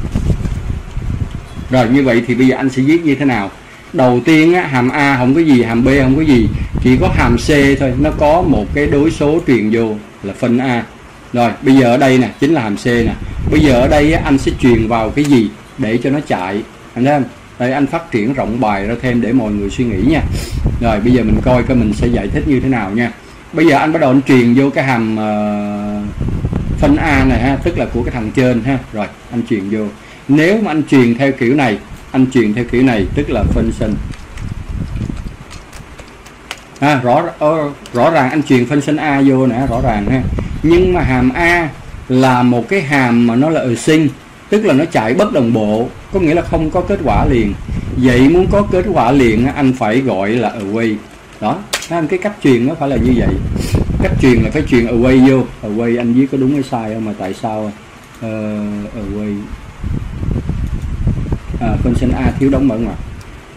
Rồi như vậy thì bây giờ anh sẽ viết như thế nào? Đầu tiên á, hàm A không có gì, hàm B không có gì, chỉ có hàm C thôi, nó có một cái đối số truyền vô là phân A. Rồi bây giờ ở đây nè chính là hàm C nè. Bây giờ ở đây á, anh sẽ truyền vào cái gì để cho nó chạy, anh thấy không? Đây anh phát triển rộng bài ra thêm để mọi người suy nghĩ nha. Rồi bây giờ mình coi coi mình sẽ giải thích như thế nào nha. Bây giờ anh bắt đầu anh truyền vô cái hàm phân A này ha, tức là của cái thằng trên ha. Rồi anh truyền vô. Nếu mà anh truyền theo kiểu này, tức là function rõ ràng anh truyền function A vô nè, rõ ràng ha. Nhưng mà hàm A là một cái hàm mà nó là async, tức là nó chạy bất đồng bộ, có nghĩa là không có kết quả liền. Vậy muốn có kết quả liền anh phải gọi là away. Đó, cái cách truyền nó phải là như vậy. Cách truyền là phải truyền away vô. Away anh viết có đúng hay sai không mà tại sao away function A thiếu đóng mở ngoặc.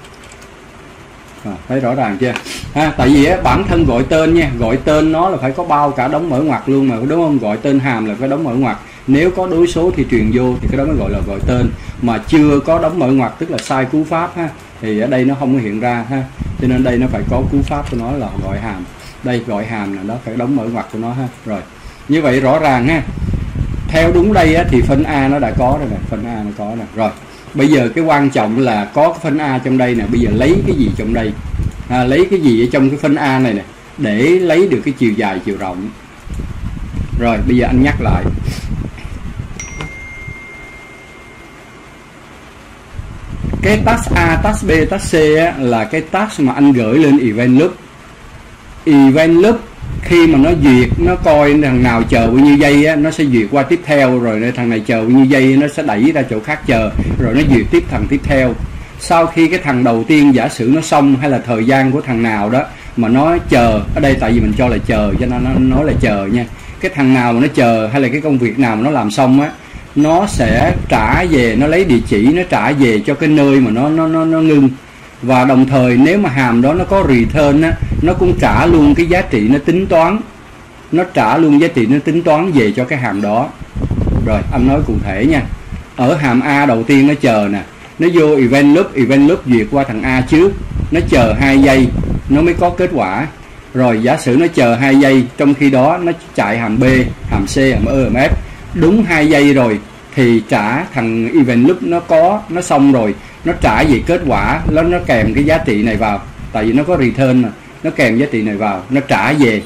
Thấy rõ ràng chưa? Tại vì bản thân gọi tên nha, gọi tên nó là phải có bao cả đóng mở ngoặc luôn mà, đúng không? Gọi tên hàm là phải đóng mở ngoặc. Nếu có đối số thì truyền vô thì cái đó mới gọi là gọi tên, mà chưa có đóng mở ngoặc tức là sai cú pháp ha, thì ở đây nó không có hiện ra ha. Cho nên đây nó phải có cú pháp của nó là gọi hàm. Đây gọi hàm là nó phải đóng mở ngoặc của nó ha. Rồi như vậy rõ ràng ha. Theo đúng đây á, thì phân A nó đã có rồi nè, phân A nó có nè. Rồi bây giờ cái quan trọng là có cái phân A trong đây nè. Bây giờ lấy cái gì trong đây, lấy cái gì ở trong cái phân A này nè để lấy được cái chiều dài chiều rộng. Rồi bây giờ anh nhắc lại. Cái task A, task B, task C á, là cái task mà anh gửi lên event loop. Event loop khi mà nó duyệt, nó coi thằng nào chờ bao nhiêu giây á, nó sẽ duyệt qua tiếp theo, rồi thằng này chờ bao nhiêu giây nó sẽ đẩy ra chỗ khác chờ, rồi nó duyệt tiếp thằng tiếp theo. Sau khi cái thằng đầu tiên giả sử nó xong, hay là thời gian của thằng nào đó mà nó chờ, ở đây tại vì mình cho là chờ cho nên nó nói là chờ nha. Cái thằng nào mà nó chờ hay là cái công việc nào mà nó làm xong á, nó sẽ trả về, nó lấy địa chỉ, nó trả về cho cái nơi mà nó ngưng. Và đồng thời nếu mà hàm đó nó có return á, nó cũng trả luôn cái giá trị nó tính toán, nó trả luôn giá trị nó tính toán về cho cái hàm đó. Rồi anh nói cụ thể nha. Ở hàm A đầu tiên nó chờ nè, nó vô event loop duyệt qua thằng A trước, nó chờ 2 giây nó mới có kết quả. Rồi giả sử nó chờ 2 giây, trong khi đó nó chạy hàm B, hàm C, hàm E, hàm F đúng 2 giây rồi thì trả thằng event loop nó xong rồi, nó trả về kết quả, nó kèm cái giá trị này vào, tại vì nó có return mà, nó kèm giá trị này vào, nó trả về.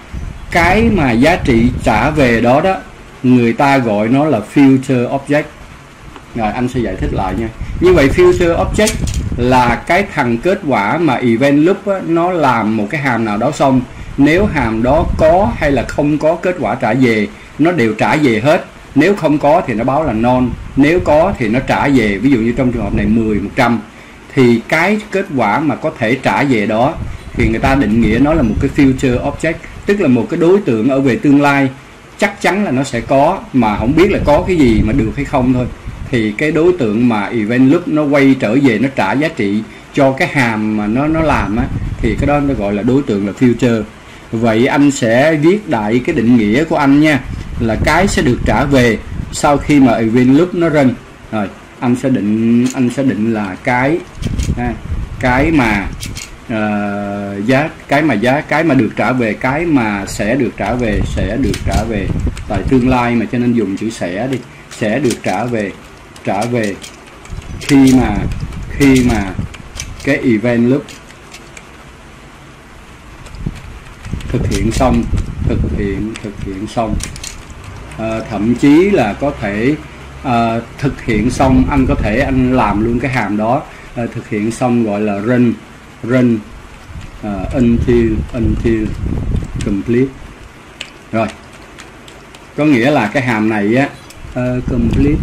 Cái mà giá trị trả về đó đó, người ta gọi nó là future object. Rồi anh sẽ giải thích lại nha. Như vậy future object là cái thằng kết quả mà event loop á, nó làm một cái hàm nào đó xong, nếu hàm đó có hay là không có kết quả trả về, nó đều trả về hết. Nếu không có thì nó báo là non, nếu có thì nó trả về. Ví dụ như trong trường hợp này 10, 100 thì cái kết quả mà có thể trả về đó thì người ta định nghĩa nó là một cái future object, tức là một cái đối tượng ở về tương lai, chắc chắn là nó sẽ có, mà không biết là có cái gì mà được hay không thôi. Thì cái đối tượng mà event loop nó quay trở về, nó trả giá trị cho cái hàm mà nó làm á, thì cái đó nó gọi là đối tượng là future. Vậy anh sẽ viết đại cái định nghĩa của anh nha, là cái sẽ được trả về sau khi mà event loop nó run. Rồi anh sẽ định là cái mà giá cái mà được trả về, cái mà sẽ được trả về tại tương lai mà, cho nên dùng chữ sẽ đi, sẽ được trả về khi mà cái event loop thực hiện xong. Thậm chí là có thể thực hiện xong anh có thể anh làm luôn cái hàm đó, thực hiện xong gọi là run until complete. Rồi, có nghĩa là cái hàm này á, complete.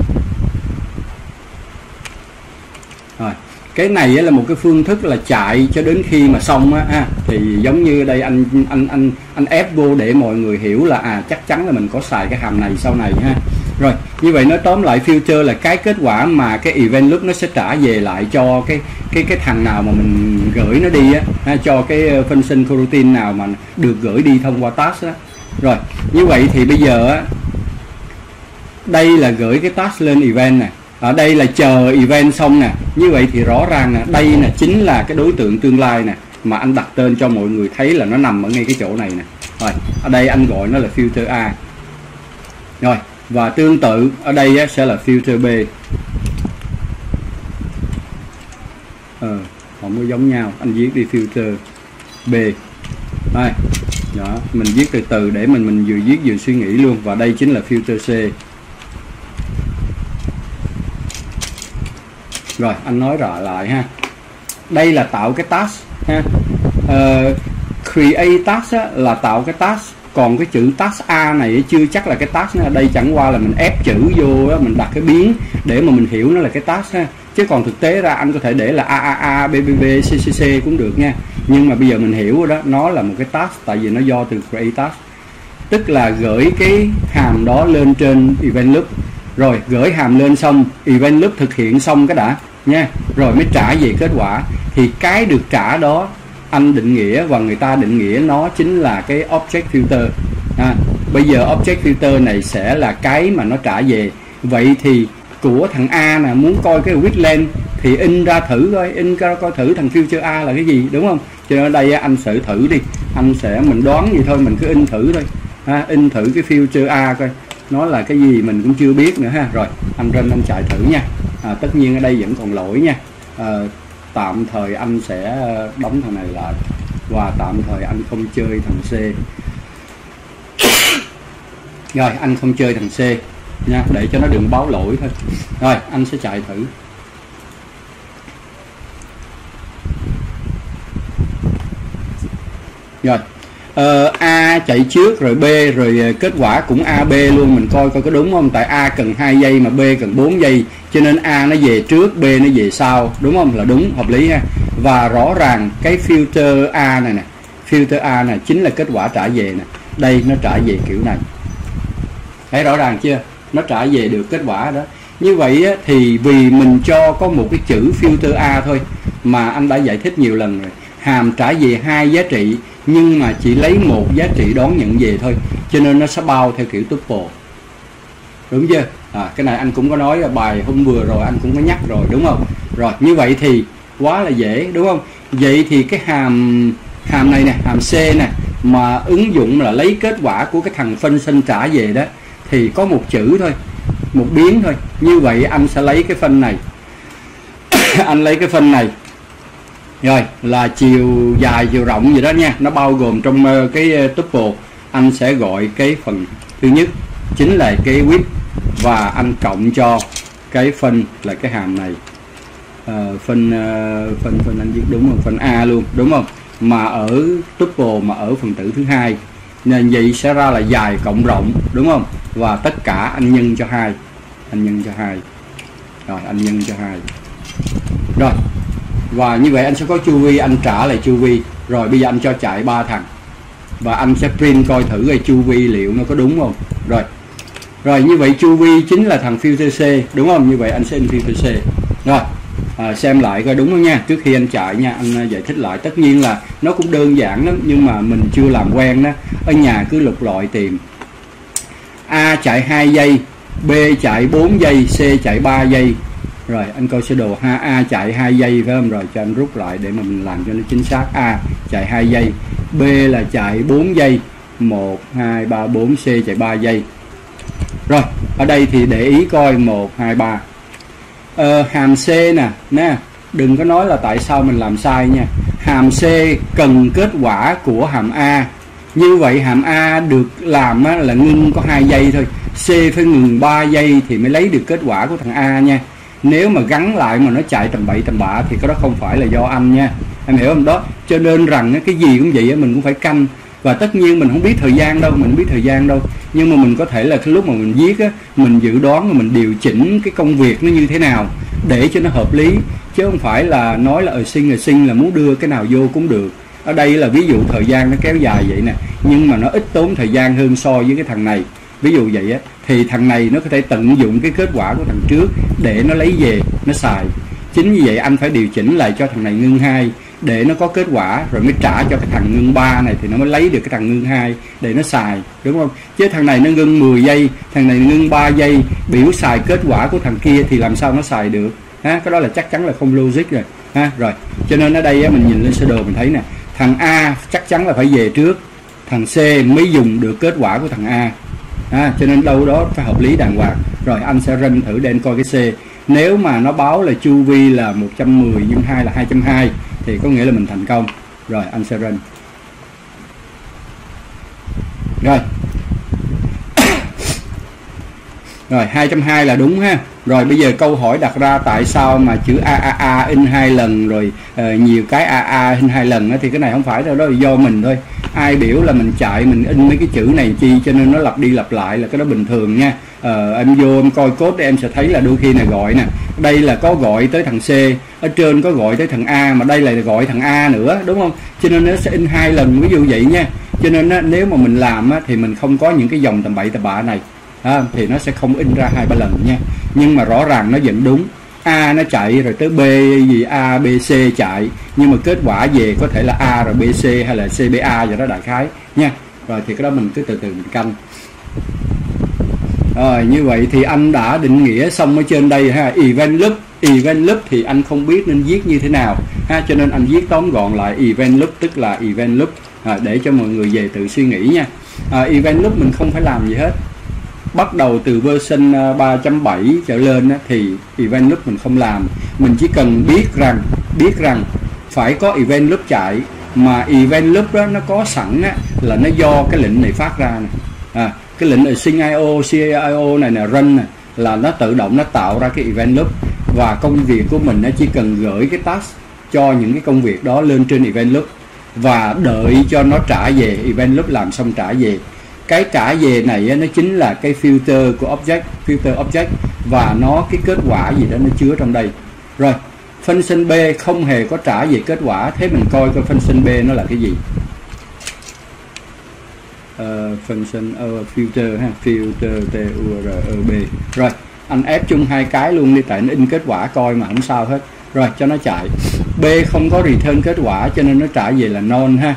Rồi, cái này là một cái phương thức là chạy cho đến khi mà xong á, thì giống như đây anh ép vô để mọi người hiểu là chắc chắn là mình có xài cái hàm này sau này ha. Rồi, như vậy nói tóm lại, filter là cái kết quả mà cái event loop nó sẽ trả về lại cho cái thằng nào mà mình gửi nó đi á, cho cái function coroutine nào mà được gửi đi thông qua task á. Rồi, như vậy thì bây giờ á, đây là gửi cái task lên event nè, ở đây là chờ event xong nè. Như vậy thì rõ ràng là đây là chính là cái đối tượng tương lai nè, mà anh đặt tên cho mọi người thấy là nó nằm ở ngay cái chỗ này nè. Rồi, ở đây anh gọi nó là filter A. Rồi, và tương tự ở đây sẽ là filter B. Không có giống nhau, anh viết đi filter B. Đây, đó, mình viết từ từ để mình vừa viết vừa suy nghĩ luôn. Và đây chính là filter C. Rồi, anh nói rõ lại ha. Đây là tạo cái task ha. Create task là tạo cái task, còn cái chữ task A này chưa chắc là cái task nữa. Đây chẳng qua là mình ép chữ vô, mình đặt cái biến để mà mình hiểu nó là cái task ha. Chứ còn thực tế ra anh có thể để là AAA, BBB, CCC cũng được nha. Nhưng mà bây giờ mình hiểu rồi đó, nó là một cái task, tại vì nó do từ create task. Tức là gửi cái hàm đó lên trên event loop. Rồi, gửi hàm lên xong, event loop thực hiện xong cái đã nha, rồi mới trả về kết quả. Thì cái được trả đó anh định nghĩa và người ta định nghĩa nó chính là cái object filter. Bây giờ object filter này sẽ là cái mà nó trả về. Vậy thì của thằng A nè, muốn coi cái width length thì in ra thử coi, coi thử thằng filter A là cái gì, đúng không? Cho nên ở đây anh sẽ thử đi, mình đoán gì thôi, mình cứ in thử thôi, in thử cái filter A coi nó là cái gì mình cũng chưa biết nữa ha. Rồi, anh run anh chạy thử nha. Tất nhiên ở đây vẫn còn lỗi nha. Tạm thời anh sẽ đóng thằng này lại và tạm thời anh không chơi thằng C. Rồi, anh không chơi thằng C nha, để cho nó đừng báo lỗi thôi. Rồi, anh sẽ chạy thử. Rồi, A chạy trước rồi B, rồi kết quả cũng AB luôn, mình coi có đúng không? Tại A cần 2 giây mà B cần 4 giây, cho nên A nó về trước, B nó về sau, đúng không? Là đúng, hợp lý ha. Và rõ ràng cái filter A này nè, filter A này chính là kết quả trả về nè. Đây nó trả về kiểu này, thấy rõ ràng chưa? Nó trả về được kết quả đó. Như vậy á, thì vì mình cho có một cái chữ filter A thôi mà anh đã giải thích nhiều lần rồi, hàm trả về 2 giá trị nhưng mà chỉ lấy một giá trị đón nhận về thôi, cho nên nó sẽ bao theo kiểu tuple, đúng chưa? Cái này anh cũng có nói ở bài hôm vừa rồi, anh cũng có nhắc rồi, đúng không? Rồi, như vậy thì quá là dễ, đúng không? Vậy thì cái hàm này nè, hàm C nè, mà ứng dụng là lấy kết quả của cái thằng function trả về đó, thì có một chữ thôi, một biến thôi. Như vậy anh sẽ lấy cái phân này anh lấy cái phân này, rồi là chiều dài chiều rộng gì đó nha, nó bao gồm trong cái tuple. Anh sẽ gọi cái phần thứ nhất chính là cái width, và anh cộng cho cái phân là cái hàm này. Phân anh viết đúng không? Phân A luôn, đúng không? Mà ở tuple mà ở phần tử thứ hai, nên vậy sẽ ra là dài cộng rộng, đúng không? Và tất cả anh nhân cho 2. Rồi, anh nhân cho 2. Rồi, và như vậy anh sẽ có chu vi, anh trả lại chu vi. Rồi bây giờ anh cho chạy 3 thằng và anh sẽ print coi thử cái chu vi liệu nó có đúng không. Rồi như vậy chu vi chính là thằng filter C, đúng không? Như vậy anh sẽ in filter C. Rồi, xem lại coi đúng không nha. Trước khi anh chạy nha, anh giải thích lại. Tất nhiên là nó cũng đơn giản lắm, nhưng mà mình chưa làm quen đó. Ở nhà cứ lục lọi tìm. A chạy 2 giây, B chạy 4 giây, C chạy 3 giây. Rồi anh coi sơ đồ ha, A chạy 2 giây phải không? Rồi cho anh rút lại để mà mình làm cho nó chính xác. A chạy 2 giây, B là chạy 4 giây, 1 2 3 4, C chạy 3 giây. Rồi ở đây thì để ý coi 1 2 3. Hàm C nè, đừng có nói là tại sao mình làm sai nha. Hàm C cần kết quả của hàm A. Như vậy hàm A được làm là ngưng có 2 giây thôi, C phải ngừng 3 giây thì mới lấy được kết quả của thằng A nha. Nếu mà gắn lại mà nó chạy tầm bậy tầm bạ thì cái đó không phải là do anh nha, em hiểu không? Đó cho nên rằng cái gì cũng vậy, mình cũng phải canh. Và tất nhiên mình không biết thời gian đâu, nhưng mà mình có thể là cái lúc mà mình viết á, mình dự đoán và mình điều chỉnh cái công việc nó như thế nào để cho nó hợp lý, chứ không phải là nói là sinh là muốn đưa cái nào vô cũng được. Ở đây là ví dụ thời gian nó kéo dài vậy nè, nhưng mà nó ít tốn thời gian hơn so với cái thằng này. Ví dụ vậy á, thì thằng này nó có thể tận dụng cái kết quả của thằng trước để nó lấy về nó xài. Chính như vậy anh phải điều chỉnh lại cho thằng này ngưng 2 để nó có kết quả, rồi mới trả cho cái thằng ngưng 3 này thì nó mới lấy được cái thằng ngưng 2 để nó xài, đúng không? Chứ thằng này nó ngưng 10 giây, thằng này ngưng 3 giây, biểu xài kết quả của thằng kia thì làm sao nó xài được ha? Cái đó là chắc chắn là không logic rồi ha. Rồi cho nên ở đây á, mình nhìn lên sơ đồ mình thấy nè, thằng A chắc chắn là phải về trước, thằng C mới dùng được kết quả của thằng A. Cho nên đâu đó phải hợp lý đàng hoàng. Rồi anh sẽ run thử để anh coi cái C. Nếu mà nó báo là chu vi là 110 nhưng 2 là 220 thì có nghĩa là mình thành công. Rồi anh sẽ run. Rồi 220 là đúng ha. Rồi bây giờ câu hỏi đặt ra tại sao mà chữ AAA in 2 lần rồi nhiều cái AA in 2 lần á, thì cái này không phải đâu, đó là do mình thôi. Ai biểu là mình chạy mình in mấy cái chữ này chi cho nên nó lặp đi lặp lại là cái đó bình thường nha. Em vô em coi code để em sẽ thấy là đôi khi là gọi nè, đây là có gọi tới thằng C, ở trên có gọi tới thằng A, mà đây là gọi thằng A nữa, đúng không? Cho nên nó sẽ in 2 lần, ví dụ vậy nha. Cho nên á, nếu mà mình làm á, thì mình không có những cái dòng tầm bậy tầm bạ này thì nó sẽ không in ra 2-3 lần nha. Nhưng mà rõ ràng nó vẫn đúng. A nó chạy rồi tới B gì A B C chạy, nhưng mà kết quả về có thể là A rồi B C hay là CBA rồi đó, đại khái nha. Rồi thì cái đó mình cứ từ từ mình canh. Rồi như vậy thì anh đã định nghĩa xong ở trên đây ha. Event loop thì anh không biết nên viết như thế nào ha, cho nên anh viết tóm gọn lại event loop, tức là event loop để cho mọi người về tự suy nghĩ nha. Event loop mình không phải làm gì hết. Bắt đầu từ version 3.7 trở lên á, thì event loop mình không làm. Mình chỉ cần biết rằng phải có event loop chạy, mà event loop đó nó có sẵn á, là nó do cái lệnh này phát ra nè. Cái lệnh ở CIO này nè, run nè, là nó tự động nó tạo ra cái event loop, và công việc của mình nó chỉ cần gửi cái task cho những cái công việc đó lên trên event loop và đợi cho nó trả về. Event loop làm xong trả về. Cái trả về này nó chính là cái filter của filter object, và nó cái kết quả gì đó nó chứa trong đây. Rồi function B không hề có trả về kết quả, thế mình coi function B nó là cái gì. Function filter ha, filter TURB. Rồi anh ép chung 2 cái luôn đi, tại nó in kết quả coi mà không sao hết. Rồi cho nó chạy. B không có return kết quả cho nên nó trả về là none ha.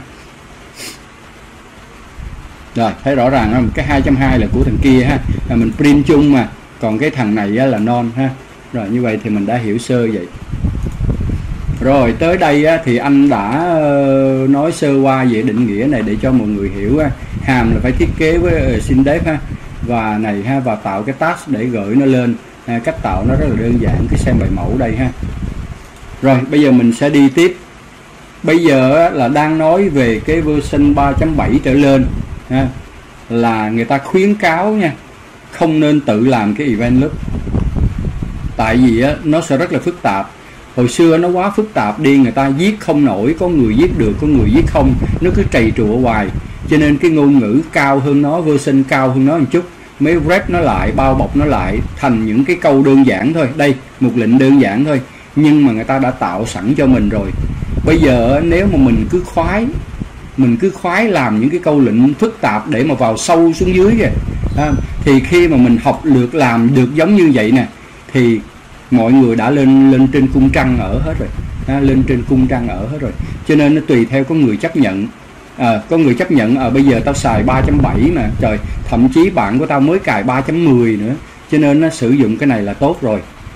Rồi thấy rõ ràng không? Cái 220 là của thằng kia ha, mình print chung mà, còn cái thằng này là none ha. Rồi như vậy thì mình đã hiểu sơ vậy. Rồi tới đây á, thì anh đã nói sơ qua về định nghĩa này để cho mọi người hiểu ha. Hàm là phải thiết kế với syntax ha, và này ha, và tạo cái task để gửi nó lên. Cách tạo nó rất là đơn giản, cứ xem bài mẫu đây ha. Rồi bây giờ mình sẽ đi tiếp. Bây giờ á, là đang nói về cái version 3.7 trở lên ha, là người ta khuyến cáo nha, không nên tự làm cái event loop, tại vì á, nó sẽ rất là phức tạp. Hồi xưa nó quá phức tạp đi, người ta viết không nổi, có người viết được, có người viết không, nó cứ trầy trụa hoài. Cho nên cái ngôn ngữ cao hơn nó, version cao hơn nó một chút, mới wrap nó lại, bao bọc nó lại thành những cái câu đơn giản thôi. Đây, một lệnh đơn giản thôi, nhưng mà người ta đã tạo sẵn cho mình rồi. Bây giờ nếu mà mình cứ khoái làm những cái câu lệnh phức tạp để mà vào sâu xuống dưới kìa, thì khi mà mình học được làm được giống như vậy nè, thì mọi người đã lên trên cung trăng ở hết rồi, lên trên cung trăng ở hết rồi. Cho nên nó tùy theo có người chấp nhận. Có người chấp nhận bây giờ tao xài 3.7 mà trời, thậm chí bạn của tao mới cài 3.10 nữa, cho nên nó sử dụng cái này là tốt rồi.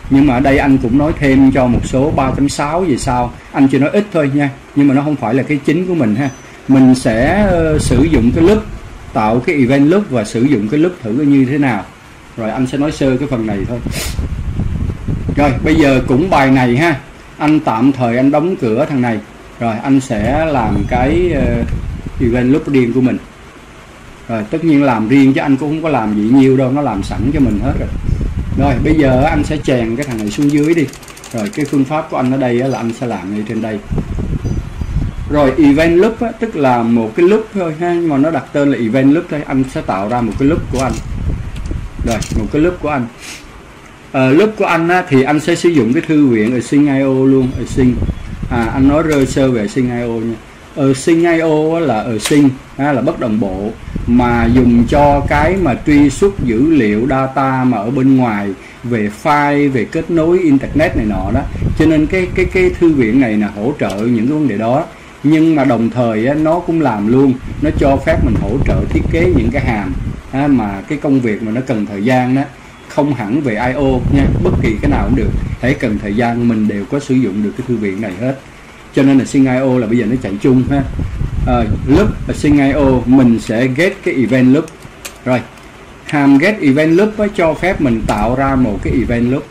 Nhưng mà ở đây anh cũng nói thêm cho một số 3.6 về sau, anh chỉ nói ít thôi nha, nhưng mà nó không phải là cái chính của mình ha. Mình sẽ sử dụng cái loop, tạo cái event loop và sử dụng cái loop thử như thế nào. Rồi anh sẽ nói sơ cái phần này thôi. Rồi bây giờ cũng bài này ha, anh tạm thời anh đóng cửa thằng này, rồi anh sẽ làm cái event loop riêng của mình. Rồi tất nhiên làm riêng chứ anh cũng không có làm gì nhiều đâu, nó làm sẵn cho mình hết rồi. Rồi bây giờ anh sẽ chèn cái thằng này xuống dưới đi. Rồi cái phương pháp của anh ở đây là anh sẽ làm ngay trên đây. Rồi event loop á, tức là một cái loop thôi ha, nhưng mà nó đặt tên là event loop thôi. Anh sẽ tạo ra một cái loop của anh. Rồi một cái loop của anh. Loop của anh á, thì anh sẽ sử dụng cái thư viện async.io luôn. Async. Anh nói sơ về async.io nha. Async.io là async là bất đồng bộ, mà dùng cho cái mà truy xuất dữ liệu data mà ở bên ngoài về file, về kết nối internet này nọ đó. Cho nên cái thư viện này là hỗ trợ những cái vấn đề đó. Nhưng mà đồng thời nó cũng làm luôn, nó cho phép mình hỗ trợ thiết kế những cái hàm mà cái công việc mà nó cần thời gian đó, không hẳn về I/O nha, bất kỳ cái nào cũng được, hãy cần thời gian mình đều có sử dụng được cái thư viện này hết. Cho nên là async.io là bây giờ nó chạy chung ha. Loop async.io mình sẽ get cái event loop. Rồi hàm get event loop cho phép mình tạo ra một cái event loop.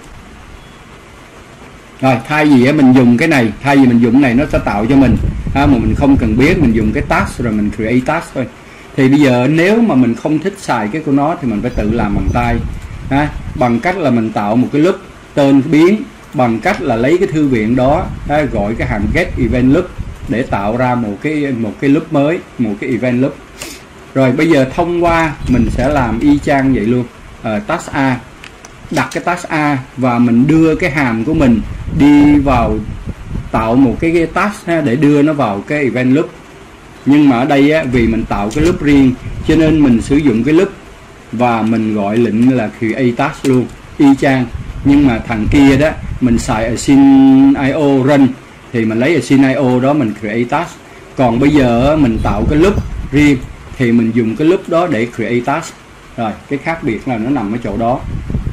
Rồi thay vì mình dùng cái này, thay vì mình dùng cái này nó sẽ tạo cho mình mà mình không cần biết, mình dùng cái task rồi mình create task thôi. Thì bây giờ nếu mà mình không thích xài cái của nó thì mình phải tự làm bằng tay bằng cách là mình tạo một cái loop tên biến, bằng cách là lấy cái thư viện đó gọi cái hàm get event loop để tạo ra một cái loop mới, một cái event loop. Rồi bây giờ thông qua mình sẽ làm y chang vậy luôn. Task A, đặt cái task A và mình đưa cái hàm của mình đi vào tạo một cái task để đưa nó vào cái event loop. Nhưng mà ở đây vì mình tạo cái loop riêng cho nên mình sử dụng cái loop và mình gọi lệnh là create task luôn, y chang. Nhưng mà thằng kia đó mình xài async.io run thì mình lấy async.io đó mình create task. Còn bây giờ mình tạo cái loop riêng thì mình dùng cái loop đó để create task. Rồi cái khác biệt là nó nằm ở chỗ đó.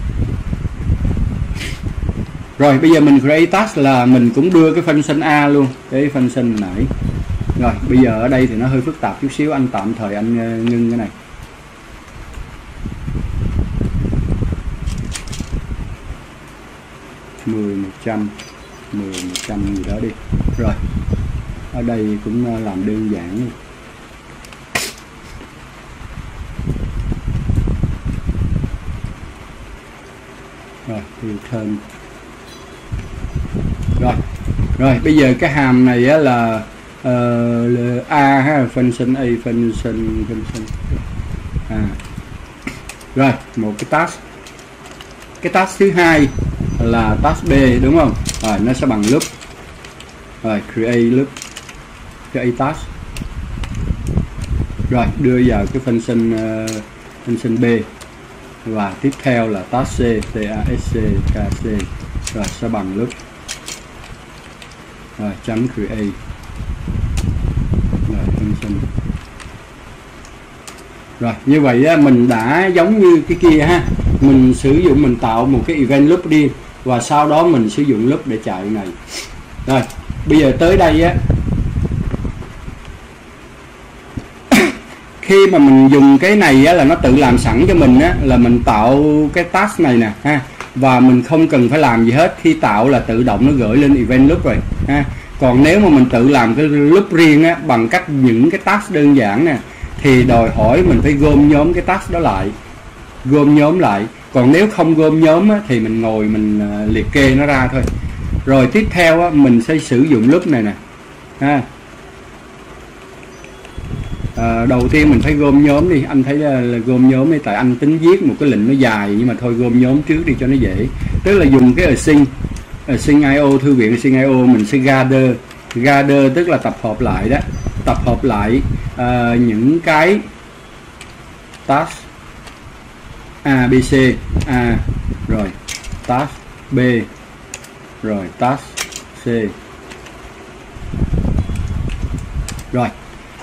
Rồi bây giờ mình create task là mình cũng đưa cái function A luôn, cái function nãy. Rồi bây giờ ở đây thì nó hơi phức tạp chút xíu, anh tạm thời anh ngưng cái này. Mười 100 gì đó đi. Rồi ở đây cũng làm đơn giản luôn. Rồi return. Rồi bây giờ cái hàm này là A ha, function A, function rồi một cái task. Cái task thứ hai là task B đúng không? Rồi nó sẽ bằng loop. Rồi create loop, create task. Rồi đưa vào cái function B và tiếp theo là task C, task kc. Rồi sẽ bằng loop. Rồi chấm create. Rồi function. Rồi như vậy á, mình đã giống như cái kia ha, mình sử dụng, mình tạo một cái event loop đi và sau đó mình sử dụng loop để chạy này. Rồi bây giờ tới đây á, khi mà mình dùng cái này á, là nó tự làm sẵn cho mình á, là mình tạo cái task này nè ha, và mình không cần phải làm gì hết. Khi tạo là tự động nó gửi lên event loop rồi ha. Còn nếu mà mình tự làm cái loop riêng á, bằng cách những cái task đơn giản nè, thì đòi hỏi mình phải gom nhóm cái task đó lại, gom nhóm lại. Còn nếu không gom nhóm á, thì mình ngồi mình liệt kê nó ra thôi. Rồi tiếp theo á, mình sẽ sử dụng loop này nè ha. Đầu tiên mình phải gom nhóm đi. Anh thấy là gom nhóm đi, tại anh tính viết một cái lệnh nó dài, nhưng mà thôi gom nhóm trước đi cho nó dễ. Tức là dùng cái async.io, thư viện async.io mình sẽ gather tức là tập hợp lại đó, tập hợp lại những cái task A, B, C, A, rồi task B, rồi task C. Rồi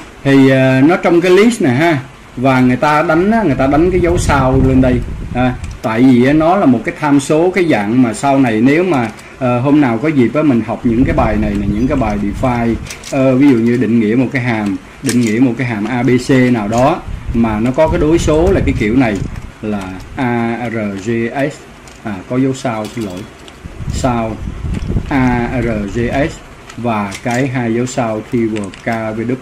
thì nó trong cái list này ha, và người ta đánh cái dấu sao lên đây tại vì nó là một cái tham số, cái dạng mà sau này nếu mà hôm nào có dịp á mình học những cái bài này là những cái bài define, ví dụ như định nghĩa một cái hàm ABC nào đó mà nó có cái đối số là cái kiểu này là ARGS, có dấu sao, xin lỗi, sao ARGS và cái hai dấu sao keyword KVW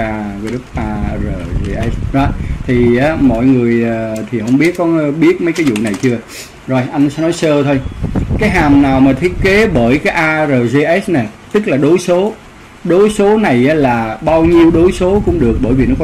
ARGS đó. Thì mọi người thì không biết có biết mấy cái vụ này chưa. Rồi anh sẽ nói sơ thôi. Cái hàm nào mà thiết kế bởi cái ARGS này tức là đối số này là bao nhiêu đối số cũng được, bởi vì nó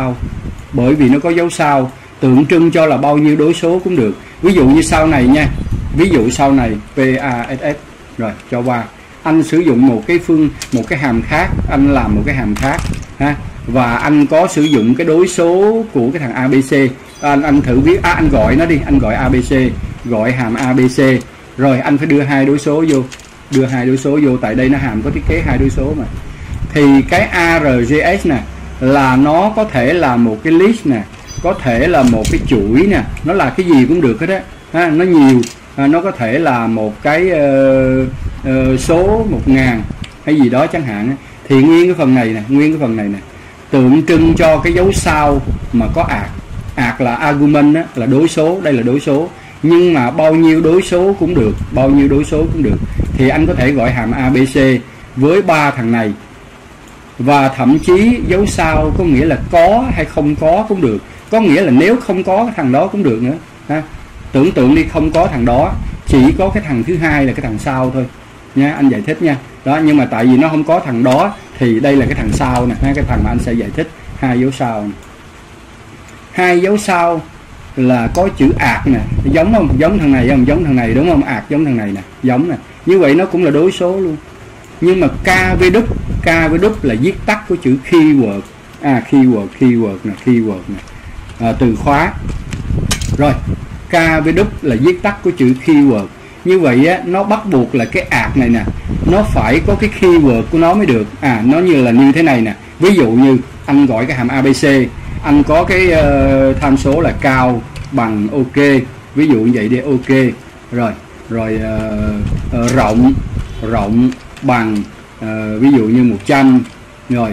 có dấu sao, tượng trưng cho là bao nhiêu đối số cũng được. Ví dụ như sau này nha, ví dụ sau này PASS, rồi cho qua anh sử dụng một cái hàm khác, anh làm một cái hàm khác ha, và anh có sử dụng cái đối số của cái thằng ABC, anh thử viết anh gọi nó đi, anh gọi ABC, gọi hàm ABC, rồi anh phải đưa hai đối số vô, tại đây nó hàm có thiết kế hai đối số mà. Thì cái ARGS nè là nó có thể là một cái list nè, có thể là một cái chuỗi nè, nó là cái gì cũng được hết á, nó nhiều, nó có thể là một cái số 1000 hay gì đó chẳng hạn. Thì nguyên cái phần này nè tượng trưng cho cái dấu sao mà có ạt là argument á, là đối số, đây là đối số, nhưng mà bao nhiêu đối số cũng được, thì anh có thể gọi hàm ABC với ba thằng này, và thậm chí dấu sao có nghĩa là có hay không có cũng được, có nghĩa là nếu không có cái thằng đó cũng được nữa ha. Tưởng tượng đi, không có thằng đó, chỉ có cái thằng thứ hai là cái thằng sau thôi nha, anh giải thích nha. Đó, nhưng mà tại vì nó không có thằng đó thì đây là cái thằng sau nè, cái thằng mà anh sẽ giải thích, hai dấu sau này. Hai dấu sau là có chữ ạt nè, giống không? Giống thằng này không? Giống thằng này đúng không? Ạt giống thằng này nè, giống nè. Như vậy nó cũng là đối số luôn. Nhưng mà KVW là viết tắt của chữ keyword. Keyword nè, từ khóa. Rồi, KVW là viết tắt của chữ keyword. Như vậy á, nó bắt buộc là cái ạt này nè, nó phải có cái keyword của nó mới được. Nó như thế này nè. Ví dụ như anh gọi cái hàm ABC, anh có cái tham số là cao bằng OK, ví dụ như vậy đi, OK. Rồi rộng bằng ví dụ như 100, rồi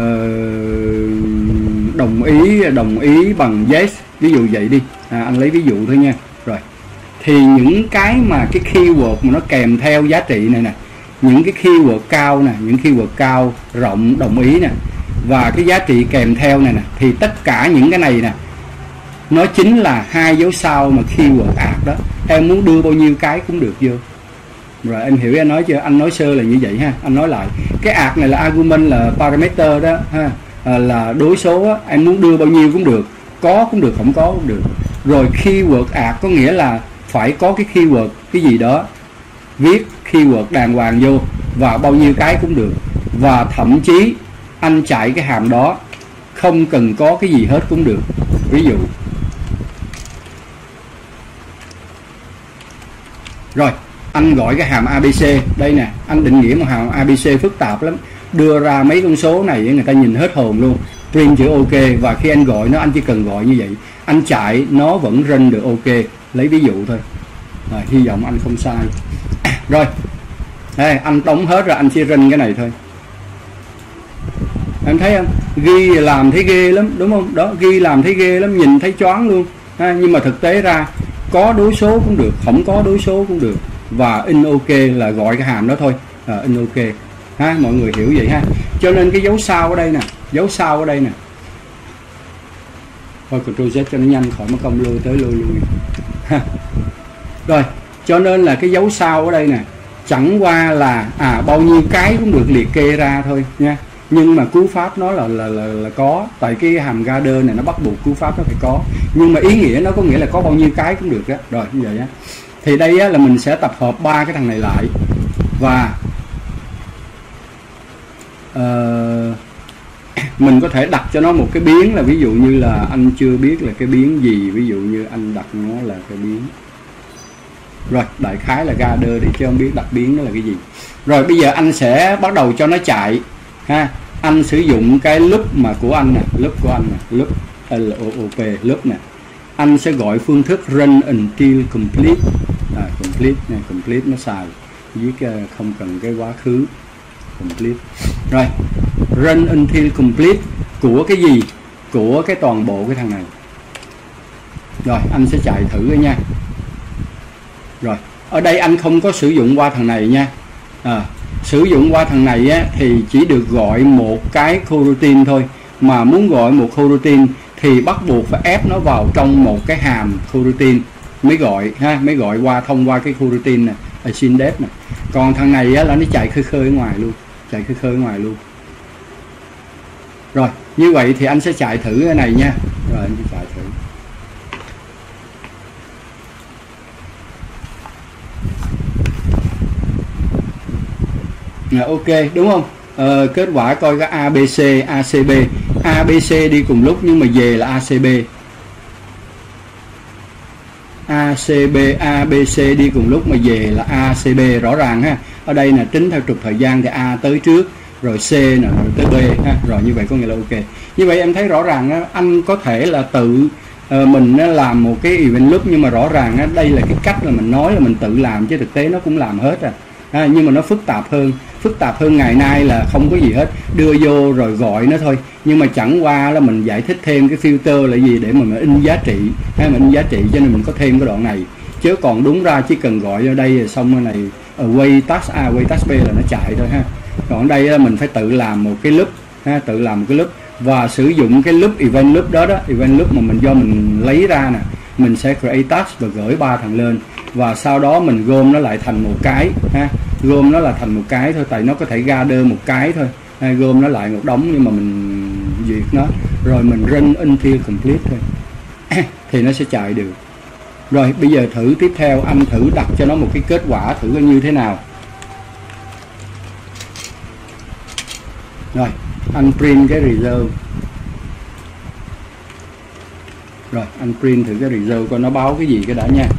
đồng ý bằng yes, ví dụ vậy đi, anh lấy ví dụ thôi nha. Rồi thì những cái mà cái keyword mà nó kèm theo giá trị này nè, những cái keyword cao nè, những keyword cao, rộng, đồng ý nè, và cái giá trị kèm theo này nè, thì tất cả những cái này nè nó chính là hai dấu sau mà keyword ạt đó. Em muốn đưa bao nhiêu cái cũng được vô. Rồi em hiểu anh nói chưa? Anh nói sơ là như vậy ha. Anh nói lại, cái ạt này là argument, là parameter đó ha, là đối số á, em muốn đưa bao nhiêu cũng được, có cũng được, không có cũng được. Rồi keyword ạt có nghĩa là phải có cái keyword cái gì đó, viết keyword đàng hoàng vô và bao nhiêu cái cũng được. Và thậm chí anh chạy cái hàm đó không cần có cái gì hết cũng được. Ví dụ rồi anh gọi cái hàm ABC đây nè, anh định nghĩa một hàm ABC phức tạp lắm, đưa ra mấy con số này người ta nhìn hết hồn luôn, print chữ OK, và khi anh gọi nó, anh chỉ cần gọi như vậy, anh chạy nó vẫn run được OK. Lấy ví dụ thôi. Rồi, hy vọng anh không sai. Rồi đây, anh đóng hết rồi, anh chỉ run cái này thôi. Em thấy không? Ghi làm thấy ghê lắm đúng không? Đó, ghi làm thấy ghê lắm, nhìn thấy choáng luôn nhưng mà thực tế ra có đối số cũng được, không có đối số cũng được, và in OK là gọi cái hàm đó thôi, in OK ha, mọi người hiểu vậy ha. Cho nên cái dấu sao ở đây nè, thôi Ctrl Z cho nó nhanh, khỏi mất công lôi tới lôi lui Rồi, cho nên là cái dấu sao ở đây nè chẳng qua là bao nhiêu cái cũng được liệt kê ra thôi nha. Nhưng mà cú pháp nó là có, tại cái hàm gather này nó bắt buộc cú pháp nó phải có, nhưng mà ý nghĩa nó có nghĩa là có bao nhiêu cái cũng được đó. Rồi như vậy á, thì đây á, là mình sẽ tập hợp ba cái thằng này lại, và mình có thể đặt cho nó một cái biến, là ví dụ như là anh chưa biết là cái biến gì, ví dụ như anh đặt nó là cái biến, rồi đại khái là gather để cho ông biết đặt biến nó là cái gì. Rồi bây giờ anh sẽ bắt đầu cho nó chạy ha. Anh sử dụng cái loop mà của anh nè, loop của anh nè, loop LOOP, loop nè. anh sẽ gọi phương thức run until complete. Complete này, complete nó xài viết không cần cái quá khứ. Complete. Rồi, run until complete của cái gì? Của cái toàn bộ cái thằng này. Rồi, anh sẽ chạy thử rồi nha. Rồi, ở đây anh không có sử dụng qua thằng này nha. Sử dụng qua thằng này á, thì chỉ được gọi một cái coroutine thôi. Mà muốn gọi một coroutine thì bắt buộc phải ép nó vào trong một cái hàm coroutine mới gọi ha, mới gọi qua thông qua cái coroutine này, async-def này. Còn thằng này á, là nó chạy khơi khơi ở ngoài luôn, chạy khơi khơi ở ngoài luôn. Rồi, như vậy thì anh sẽ chạy thử cái này nha. Rồi anh sẽ chạy thử. Ok, đúng không? Kết quả coi cái ABC, ACB. ABC đi cùng lúc nhưng mà về là ACB. ACB, ABC đi cùng lúc mà về là ACB, rõ ràng ha. Ở đây là tính theo trục thời gian thì A tới trước, rồi C là tới B ha. Rồi như vậy có nghĩa là ok. Như vậy em thấy rõ ràng á, anh có thể là tự mình làm một cái event loop, nhưng mà rõ ràng á, đây là cái cách là mình nói là mình tự làm chứ thực tế nó cũng làm hết nhưng mà nó phức tạp hơn ngày nay là không có gì hết, đưa vô rồi gọi nó thôi. Nhưng mà chẳng qua là mình giải thích thêm cái filter là gì để mà mình in giá trị mình in giá trị, cho nên mình có thêm cái đoạn này. Chứ còn đúng ra chỉ cần gọi ở đây rồi xong cái này await task A, await task B là nó chạy thôi ha. Còn ở đây là mình phải tự làm một cái loop tự làm một cái loop và sử dụng cái loop event loop đó event loop mà mình lấy ra nè, mình sẽ create task và gửi 3 thằng lên, và sau đó mình gom nó lại thành một cái gom nó là thành một cái thôi, tại nó có thể gather một cái thôi gom nó lại một đống, nhưng mà mình duyệt nó rồi mình run until complete thôi thì nó sẽ chạy được. Rồi bây giờ thử tiếp theo, anh thử đặt cho nó một cái kết quả thử như thế nào. Rồi anh print cái result. Rồi anh print thử cái result coi nó báo cái gì cái đã nha.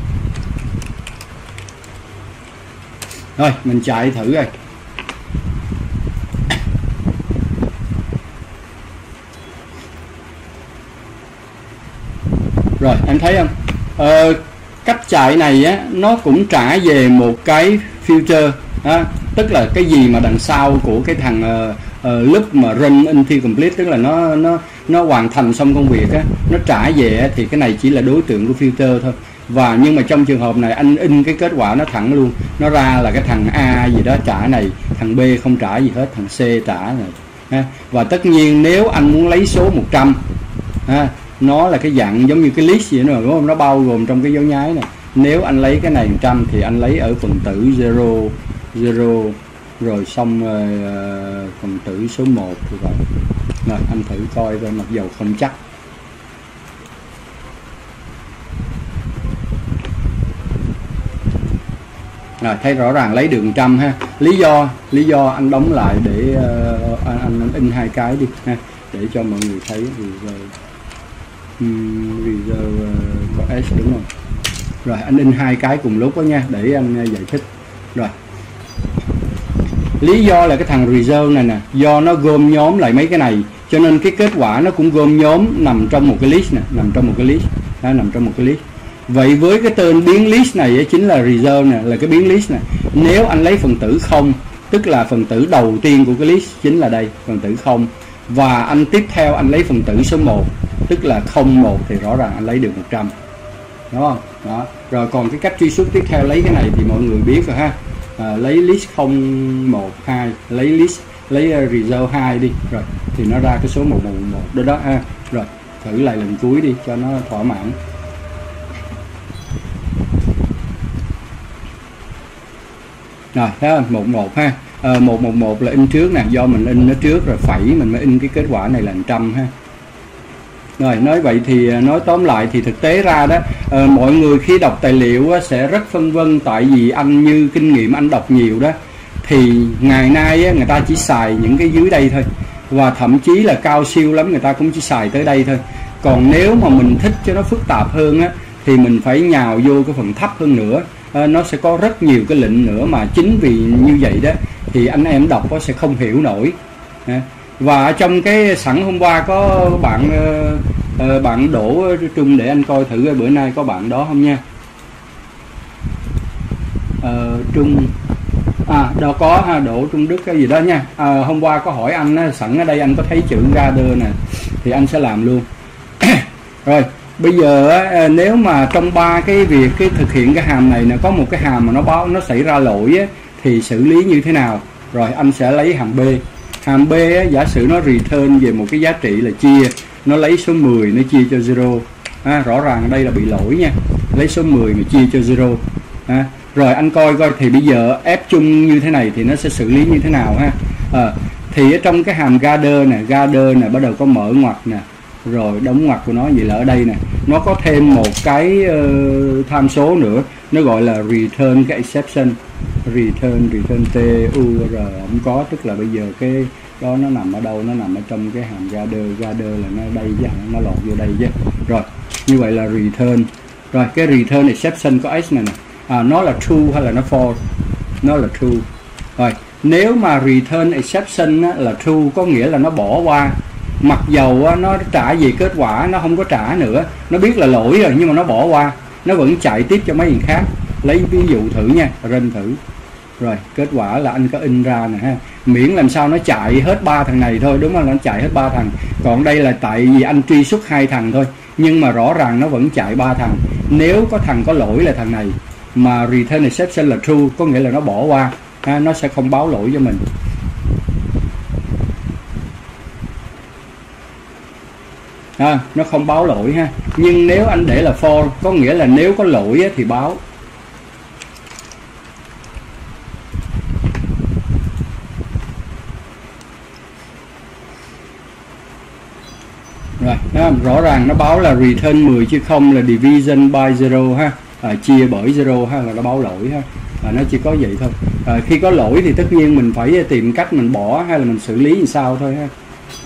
Rồi mình chạy thử rồi. Rồi em thấy không? Cách chạy này á, nó cũng trả về một cái filter tức là cái gì mà đằng sau của cái thằng loop mà run until complete, tức là nó hoàn thành xong công việc á, nó trả về thì cái này chỉ là đối tượng của filter thôi. Và nhưng mà trong trường hợp này anh in cái kết quả nó thẳng luôn, nó ra là cái thằng A gì đó trả này, thằng B không trả gì hết, thằng C trả này và tất nhiên nếu anh muốn lấy số 100 nó là cái dạng giống như cái list vậy nữa, đúng không? Nó bao gồm trong cái dấu nháy này. Nếu anh lấy cái này 100 thì anh lấy ở phần tử 0 rồi xong phần tử số 1 như vậy. Rồi anh thử coi coi, mặc dầu không chắc. Rồi thấy rõ ràng lấy được 100 ha. Lý do anh đóng lại để anh in 2 cái đi ha, để cho mọi người thấy result có S đúng không? Rồi anh in 2 cái cùng lúc đó nha, để anh giải thích. Rồi lý do là cái thằng result này nè, do nó gom nhóm lại mấy cái này, cho nên cái kết quả nó cũng gom nhóm nằm trong một cái list nè, nằm trong một cái list. Vậy với cái tên biến list này ấy, chính là result nè, là cái biến list này. Nếu anh lấy phần tử 0, tức là phần tử đầu tiên của cái list, chính là đây, phần tử 0. Và anh tiếp theo anh lấy phần tử số 1, tức là 01, thì rõ ràng anh lấy được 100. Đúng không? Đó. Rồi còn cái cách truy xuất tiếp theo lấy cái này thì mọi người biết rồi ha. Lấy list 012, lấy result 2 đi, rồi thì nó ra cái số 111 đó ha. Rồi thử lại lần cuối đi cho nó thỏa mãn. Rồi đó, 11 ha. 111 là in trước nè, do mình in nó trước rồi phẩy mình mới in cái kết quả này là 100 ha. Rồi nói vậy thì nói tóm lại thì thực tế ra đó, mọi người khi đọc tài liệu sẽ rất phân vân, tại vì anh như kinh nghiệm anh đọc nhiều đó, thì ngày nay người ta chỉ xài những cái dưới đây thôi, và thậm chí là cao siêu lắm người ta cũng chỉ xài tới đây thôi. Còn nếu mà mình thích cho nó phức tạp hơn thì mình phải nhào vô cái phần thấp hơn nữa. Nó sẽ có rất nhiều cái lệnh nữa, mà chính vì như vậy đó thì anh em đọc sẽ không hiểu nổi. Và trong cái sẵn hôm qua có bạn Bạn Đỗ Trung để anh coi thử bữa nay có bạn đó không nha. Trung đâu có ha, Đỗ Trung Đức cái gì đó nha. Hôm qua có hỏi anh sẵn ở đây anh có thấy chữ gather nè thì anh sẽ làm luôn. Rồi bây giờ nếu mà trong ba cái việc thực hiện cái hàm này có một cái hàm mà nó báo nó xảy ra lỗi thì xử lý như thế nào? Rồi anh sẽ lấy hàm B. Hàm B giả sử nó return về một cái giá trị là chia, nó lấy số 10 nó chia cho 0. Rõ ràng đây là bị lỗi nha, lấy số 10 mà chia cho 0. Rồi anh coi thì bây giờ ép chung như thế này thì nó sẽ xử lý như thế nào ha. Thì ở trong cái hàm gather nè bắt đầu có mở ngoặc nè, rồi đóng ngoặc của nó vậy là ở đây nè nó có thêm một cái tham số nữa, nó gọi là return cái exception. Return TUR không có, tức là bây giờ cái đó nó nằm ở đâu, nó nằm ở trong cái hàm gather là nó đây chứ, nó lọt vô đây chứ. Rồi như vậy là return. Rồi cái return exception có x này nè, nó là true hay là nó false? Nó là true. Rồi nếu mà return exception là true có nghĩa là nó bỏ qua, mặc dầu nó trả về kết quả nó không có trả nữa, nó biết là lỗi rồi nhưng mà nó bỏ qua, nó vẫn chạy tiếp cho mấy thằng khác. Lấy ví dụ thử nha, run thử. Rồi kết quả là anh có in ra nè ha, miễn làm sao nó chạy hết 3 thằng này thôi, đúng không? Nó chạy hết 3 thằng. Còn đây là tại vì anh truy xuất 2 thằng thôi, nhưng mà rõ ràng nó vẫn chạy 3 thằng. Nếu có thằng có lỗi là thằng này, mà return exception là true có nghĩa là nó bỏ qua, nó sẽ không báo lỗi cho mình. Nó không báo lỗi ha. Nhưng nếu anh để là false có nghĩa là nếu có lỗi thì báo. Rồi, rõ ràng nó báo là return 10 chứ không là division by 0 ha, chia bởi 0 ha, là nó báo lỗi ha. Nó chỉ có vậy thôi. Khi có lỗi thì tất nhiên mình phải tìm cách mình bỏ hay là mình xử lý làm sao thôi ha.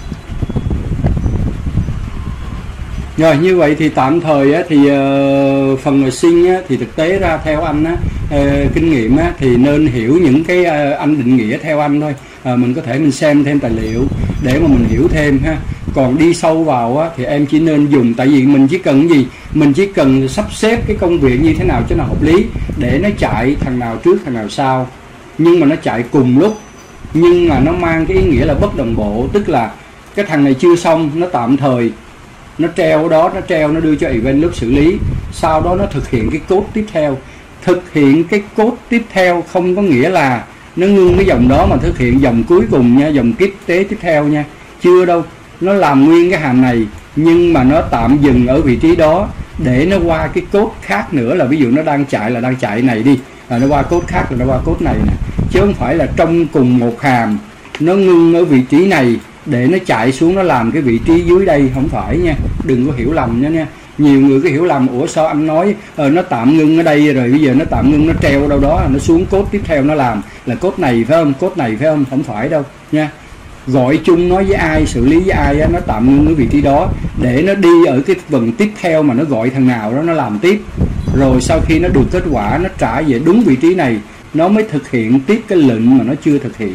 Rồi như vậy thì tạm thời thì phần sinh thì thực tế ra theo anh kinh nghiệm thì nên hiểu những cái anh định nghĩa theo anh thôi. Mình có thể mình xem thêm tài liệu để mà mình hiểu thêm ha. Còn đi sâu vào thì em chỉ nên dùng, tại vì mình chỉ cần gì, mình chỉ cần sắp xếp cái công việc như thế nào cho nó hợp lý để nó chạy thằng nào trước thằng nào sau, nhưng mà nó chạy cùng lúc, nhưng mà nó mang cái ý nghĩa là bất đồng bộ, tức là cái thằng này chưa xong nó tạm thời nó treo đó, nó đưa cho event loop xử lý, sau đó nó thực hiện cái code tiếp theo. Thực hiện cái code tiếp theo không có nghĩa là nó ngưng cái dòng đó mà thực hiện dòng cuối cùng nha, dòng tiếp tế tiếp theo nha, chưa đâu. Nó làm nguyên cái hàm này nhưng mà nó tạm dừng ở vị trí đó để nó qua cái code khác nữa, là ví dụ nó đang chạy này đi, nó qua code khác là nó qua code này nè, chứ không phải là trong cùng một hàm nó ngưng ở vị trí này để nó chạy xuống nó làm cái vị trí dưới đây, không phải nha, đừng có hiểu lầm nha. Nhiều người có hiểu lầm, ủa sao anh nói nó tạm ngưng ở đây rồi bây giờ nó tạm ngưng, nó treo đâu đó, nó xuống code tiếp theo nó làm là code này phải không, code này phải không? Không phải đâu nha. Gọi chung nói với ai, xử lý với ai nó tạm ngưng ở vị trí đó để nó đi ở cái vần tiếp theo mà nó gọi thằng nào đó nó làm tiếp, rồi sau khi nó được kết quả nó trả về đúng vị trí này nó mới thực hiện tiếp cái lệnh mà nó chưa thực hiện.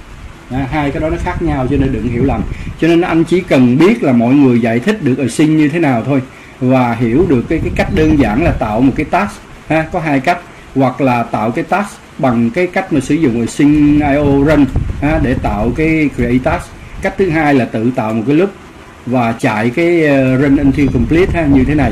Hai cái đó nó khác nhau cho nên đừng hiểu lầm. Cho nên anh chỉ cần biết là mọi người giải thích được async như thế nào thôi, và hiểu được cái cách đơn giản là tạo một cái task ha, có 2 cách, hoặc là tạo cái task bằng cái cách mà sử dụng async IO run để tạo cái create task. Cách thứ hai là tự tạo một cái loop và chạy cái run until complete như thế này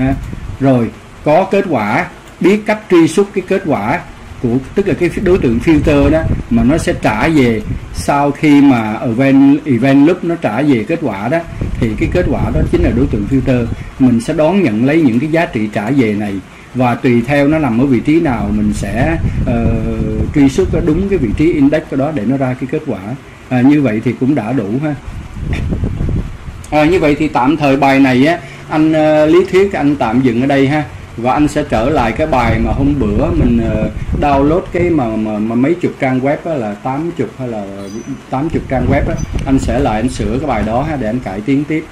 rồi có kết quả, biết cách truy xuất cái kết quả của, tức là cái đối tượng filter đó mà nó sẽ trả về sau khi mà event loop nó trả về kết quả đó, thì cái kết quả đó chính là đối tượng filter. Mình sẽ đón nhận lấy những cái giá trị trả về này, và tùy theo nó nằm ở vị trí nào mình sẽ truy xuất đúng cái vị trí index của đó để nó ra cái kết quả. Như vậy thì cũng đã đủ ha. Như vậy thì tạm thời bài này anh lý thuyết anh tạm dừng ở đây ha, và anh sẽ trở lại cái bài mà hôm bữa mình download cái mà mấy chục trang web là 80 hay là 80 trang web anh sẽ lại anh sửa cái bài đó để anh cải tiến tiếp.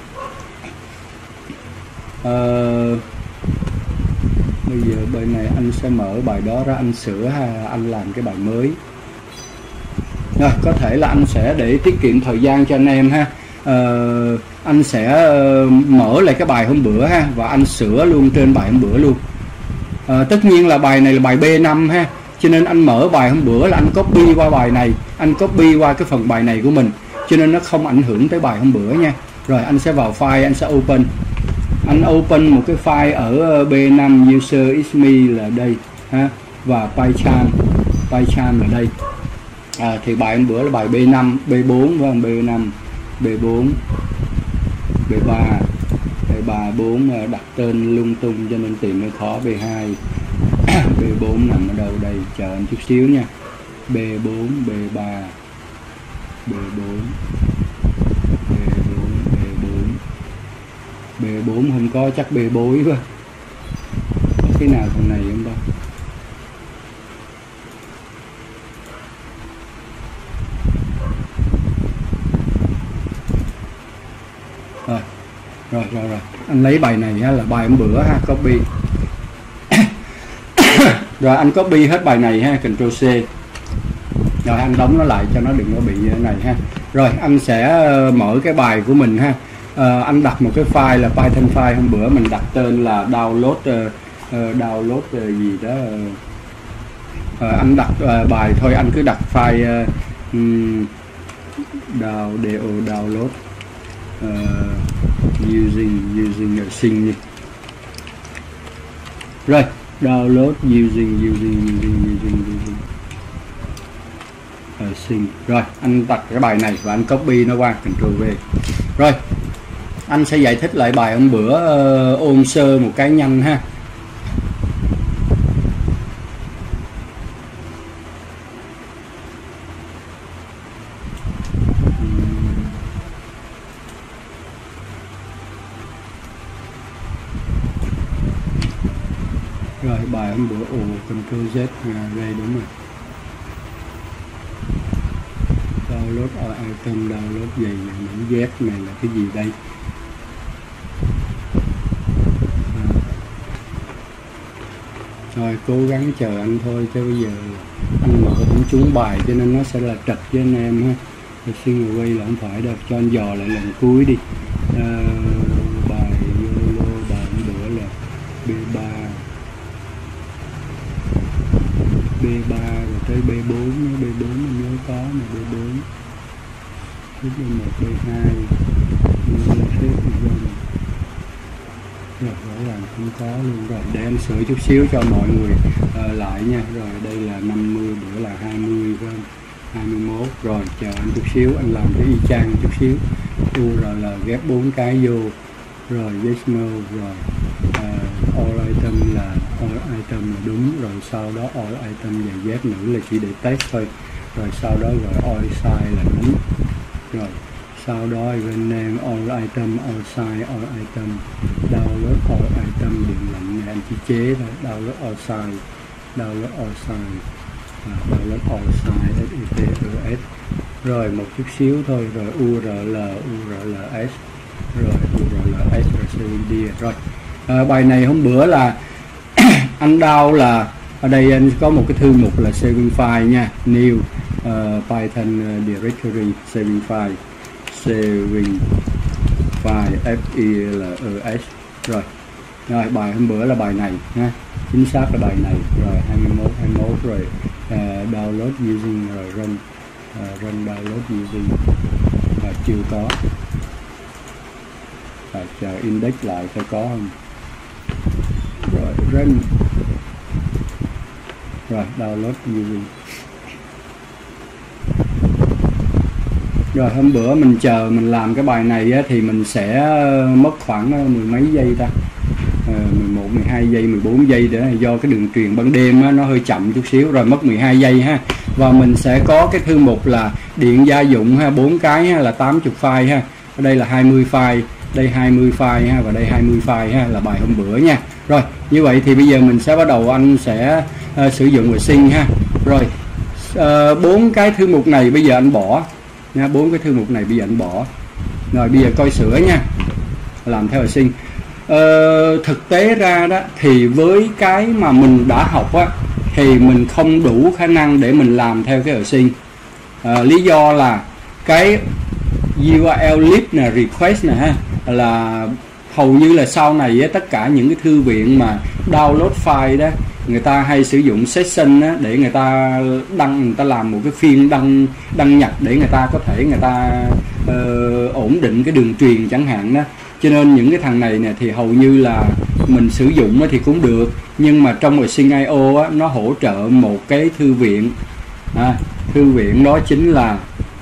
Bây giờ bên này anh sẽ mở bài đó ra anh sửa anh làm cái bài mới. Rồi có thể là anh sẽ để tiết kiệm thời gian cho anh em ha. anh sẽ mở lại cái bài hôm bữa ha, và anh sửa luôn trên bài hôm bữa luôn. Tất nhiên là bài này là bài B5 ha, cho nên anh mở bài hôm bữa là anh copy qua bài này, anh copy qua cái phần bài này của mình, cho nên nó không ảnh hưởng tới bài hôm bữa nha. Rồi anh sẽ vào file, anh sẽ open. Anh open một cái file ở B5 user is me là đây ha, và PyCharm là đây. Thì bài hôm bữa là bài B5, B4 phải không? B5, B4, B3, B3, 4 đặt tên lung tung cho nên tìm hơi khó. B2, B4 nằm ở đâu đây? Chờ anh chút xíu nha. B4, B3, B4, B4 không có, chắc B bối quá. Có cái nào thằng này không ta? Rồi anh lấy bài này ha, là bài hôm bữa ha, copy. Rồi anh copy hết bài này ha, Ctrl C. Rồi anh đóng nó lại cho nó đừng có bị này ha. Rồi anh sẽ mở cái bài của mình ha. Anh đặt một cái file là Python file, hôm bữa mình đặt tên là download gì đó. Anh đặt bài thôi, anh cứ đặt file download using async đi. Rồi download using async. Rồi anh đặt cái bài này và anh copy nó qua, Ctrl V. Rồi anh sẽ giải thích lại bài hôm bữa ôn sơ một cái nhanh ha. Rồi bài hôm bữa Ctrl Z đây đúng rồi. Download item, download gì này, mẫu Z này là cái gì đây? Rồi cố gắng chờ anh thôi, chứ bây giờ anh mở cũng trúng bài cho nên nó sẽ là trật với anh em ha. Rồi xin quay là không phải đâu, cho anh dò lại lần cuối đi. Bài YOLO, bài hôm bữa là B3, rồi tới B4, B4 mình nhớ có mà B4, B1, B2, rồi rõ ràng không có luôn. Rồi để em sửa chút xíu cho mọi người lại nha. Rồi đây là 50, bữa là 20 phải không? 21. Rồi chờ anh chút xíu, anh làm cái y chang chút xíu. URL ghép 4 cái vô. Rồi yes no. Rồi all item là đúng. Rồi sau đó all item và z nữ là chỉ để test thôi. Rồi sau đó gọi all size là đúng. Rồi sau đó event name all item, all size, all item, download all item, điện lệnh này anh chỉ chế thôi. Download all size, download all size, download all size, SITES. Rồi một chút xíu thôi. Rồi URLs, rồi URLs, rồi CMD. Rồi bài này hôm bữa là anh down là ở đây anh có một cái thư mục là saving file nha, new Python directory saving file FILES. Rồi bài hôm bữa là bài này ha, chính xác là bài này. Rồi 21 rồi download using, rồi run download using chưa có. Chờ index lại sẽ có không. Rồi run, rồi download using. Rồi hôm bữa mình chờ mình làm cái bài này á, thì mình sẽ mất khoảng mười mấy giây ta, 11, 12 giây, 14 giây, để do cái đường truyền ban đêm á, nó hơi chậm chút xíu. Rồi mất 12 giây ha. Và mình sẽ có cái thư mục là điện gia dụng ha, 4 cái ha, là 80 file ha. Ở đây là 20 file, đây 20 file ha, và đây 20 file ha, là bài hôm bữa nha. Rồi như vậy thì bây giờ mình sẽ bắt đầu, anh sẽ sử dụng và sync ha. Rồi 4 cái thư mục này bây giờ anh bỏ nha, 4 cái thư mục này bây giờ anh bỏ. Rồi bây giờ coi sửa nha, làm theo sync. Thực tế ra đó thì với cái mà mình đã học á, thì mình không đủ khả năng để mình làm theo cái sync. Lý do là cái URL list nè, request nè ha, là hầu như là sau này á, tất cả những cái thư viện mà download file đó, người ta hay sử dụng session á, để người ta làm một cái phiên đăng nhập để người ta có thể ổn định cái đường truyền chẳng hạn đó. Cho nên những cái thằng này nè thì hầu như là mình sử dụng thì cũng được, nhưng mà trong Async.io á, nó hỗ trợ một cái thư viện, thư viện đó chính là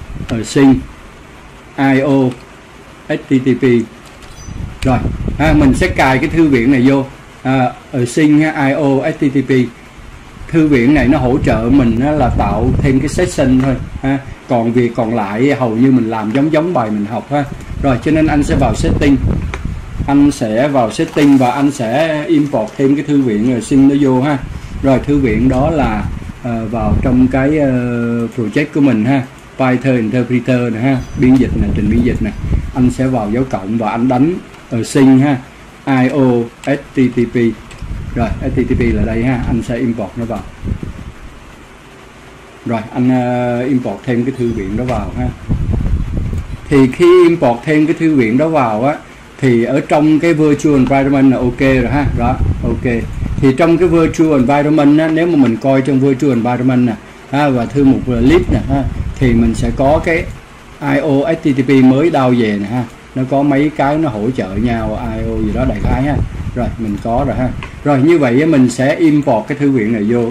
Async.io HTTP. Rồi mình sẽ cài cái thư viện này vô, Async.io HTTP. Thư viện này nó hỗ trợ mình là tạo thêm cái session thôi ha. Còn việc còn lại hầu như mình làm giống bài mình học ha. Rồi cho nên anh sẽ vào setting, và anh sẽ import thêm cái thư viện Async nó vô ha. Rồi thư viện đó là vào trong cái project của mình ha, Python interpreter này ha, biên dịch này, trình biên dịch này. Anh sẽ vào dấu cộng và anh đánh Async ha, io HTTP. Rồi HTTP là đây ha, anh sẽ import nó vào. Rồi anh import thêm cái thư viện đó vào ha. Thì khi import thêm cái thư viện đó vào á, thì ở trong cái virtual environment là ok rồi ha. Đó, ok. Thì trong cái virtual environment á, nếu mà mình coi trong virtual environment nè và thư mục list nè ha, thì mình sẽ có cái io HTTP mới download về nè ha. Nó có mấy cái nó hỗ trợ nhau, io gì đó đại khái ha. Rồi mình có rồi ha. Rồi như vậy mình sẽ import cái thư viện này vô,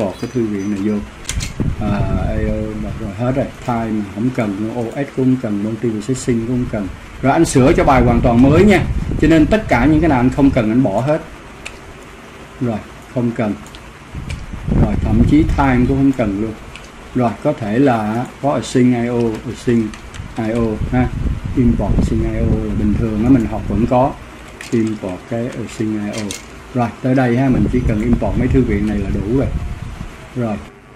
rồi hết rồi. Time không cần, OS cũng không cần, multi-processing cũng không cần. Rồi anh sửa cho bài hoàn toàn mới nha. Cho nên tất cả những cái nào anh không cần anh bỏ hết. Rồi không cần. Rồi thậm chí time cũng không cần luôn. Rồi có thể là có Async.io ha. Import Async.io là bình thường đó, mình học vẫn có import cái Async.io. Rồi tới đây ha, mình chỉ cần import mấy thư viện này là đủ rồi.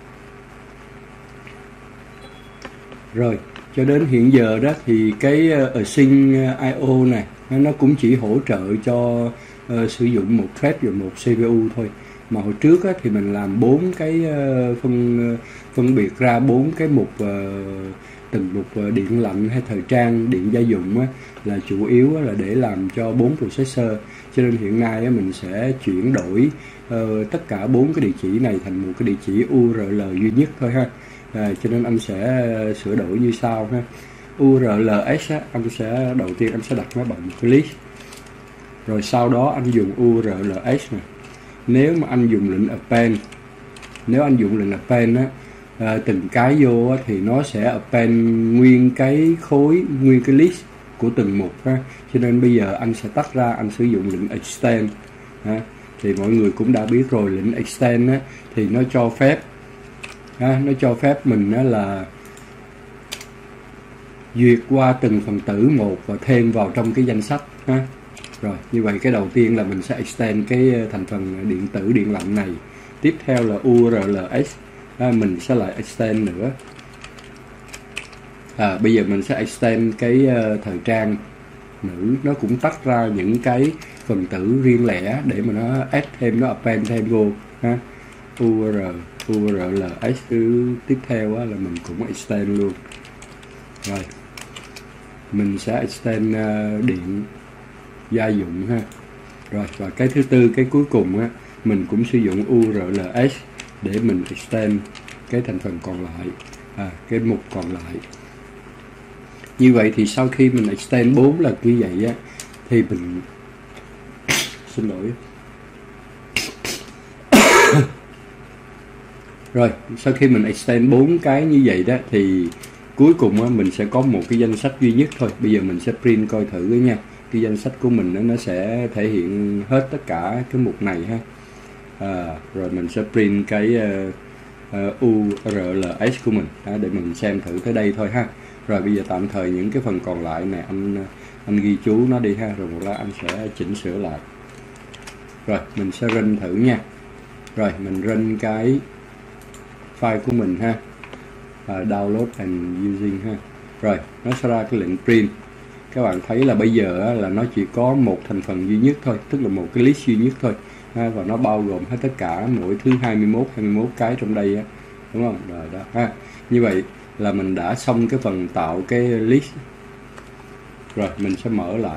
Rồi cho đến hiện giờ đó thì cái Async.io này nó cũng chỉ hỗ trợ cho sử dụng một thread và một CPU thôi. Mà hồi trước á, thì mình làm 4 cái phân biệt ra 4 cái mục, từng mục điện lạnh hay thời trang, điện gia dụng á, là chủ yếu á, là để làm cho 4 processor. Cho nên hiện nay á, mình sẽ chuyển đổi tất cả 4 cái địa chỉ này thành một cái địa chỉ URL duy nhất thôi ha. Cho nên anh sẽ sửa đổi như sau ha. URLs á, anh sẽ đầu tiên anh sẽ đặt nó bằng một cái list. Rồi sau đó anh dùng URLs này. Nếu mà anh dùng lệnh append, á, từng cái vô á, thì nó sẽ append nguyên cái list của từng mục ha. Cho nên bây giờ anh sẽ tách ra, anh sử dụng lệnh extend ha. Thì mọi người cũng đã biết rồi, lệnh extend á, thì nó cho phép mình á, là duyệt qua từng phần tử một và thêm vào trong cái danh sách ha. Rồi như vậy cái đầu tiên là mình sẽ extend cái thành phần điện tử điện lạnh này. Tiếp theo là URLs, mình sẽ lại extend nữa. Bây giờ mình sẽ extend cái thời trang nữ, nó cũng tách ra những cái phần tử riêng lẻ để mà nó add thêm, nó append thêm vô ha. URLs tiếp theo á, là mình cũng extend luôn. Rồi mình sẽ extend điện gia dụng ha. Rồi và cái thứ tư, cái cuối cùng á, mình cũng sử dụng URLs để mình extend cái thành phần còn lại, cái mục còn lại. Như vậy thì sau khi mình extend 4 lần như vậy á, thì mình xin lỗi. Rồi sau khi mình extend 4 cái như vậy đó, thì cuối cùng á, mình sẽ có một cái danh sách duy nhất thôi. Bây giờ mình sẽ print coi thử đó nha. Cái danh sách của mình đó, nó sẽ thể hiện hết tất cả cái mục này ha. Rồi mình sẽ print cái URLs của mình để mình xem thử tới đây thôi ha. Rồi bây giờ tạm thời những cái phần còn lại này anh ghi chú nó đi ha, rồi một lát anh sẽ chỉnh sửa lại. Rồi mình sẽ run thử nha. Rồi mình run cái file của mình ha, download and using ha. Rồi nó sẽ ra cái lệnh print. Các bạn thấy là bây giờ là nó chỉ có một thành phần duy nhất thôi, tức là một cái list duy nhất thôi ha, và nó bao gồm hết tất cả mỗi thứ 21 cái trong đây á, đúng không? Rồi đó ha. Như vậy là mình đã xong cái phần tạo cái list Rồi mình sẽ mở lại.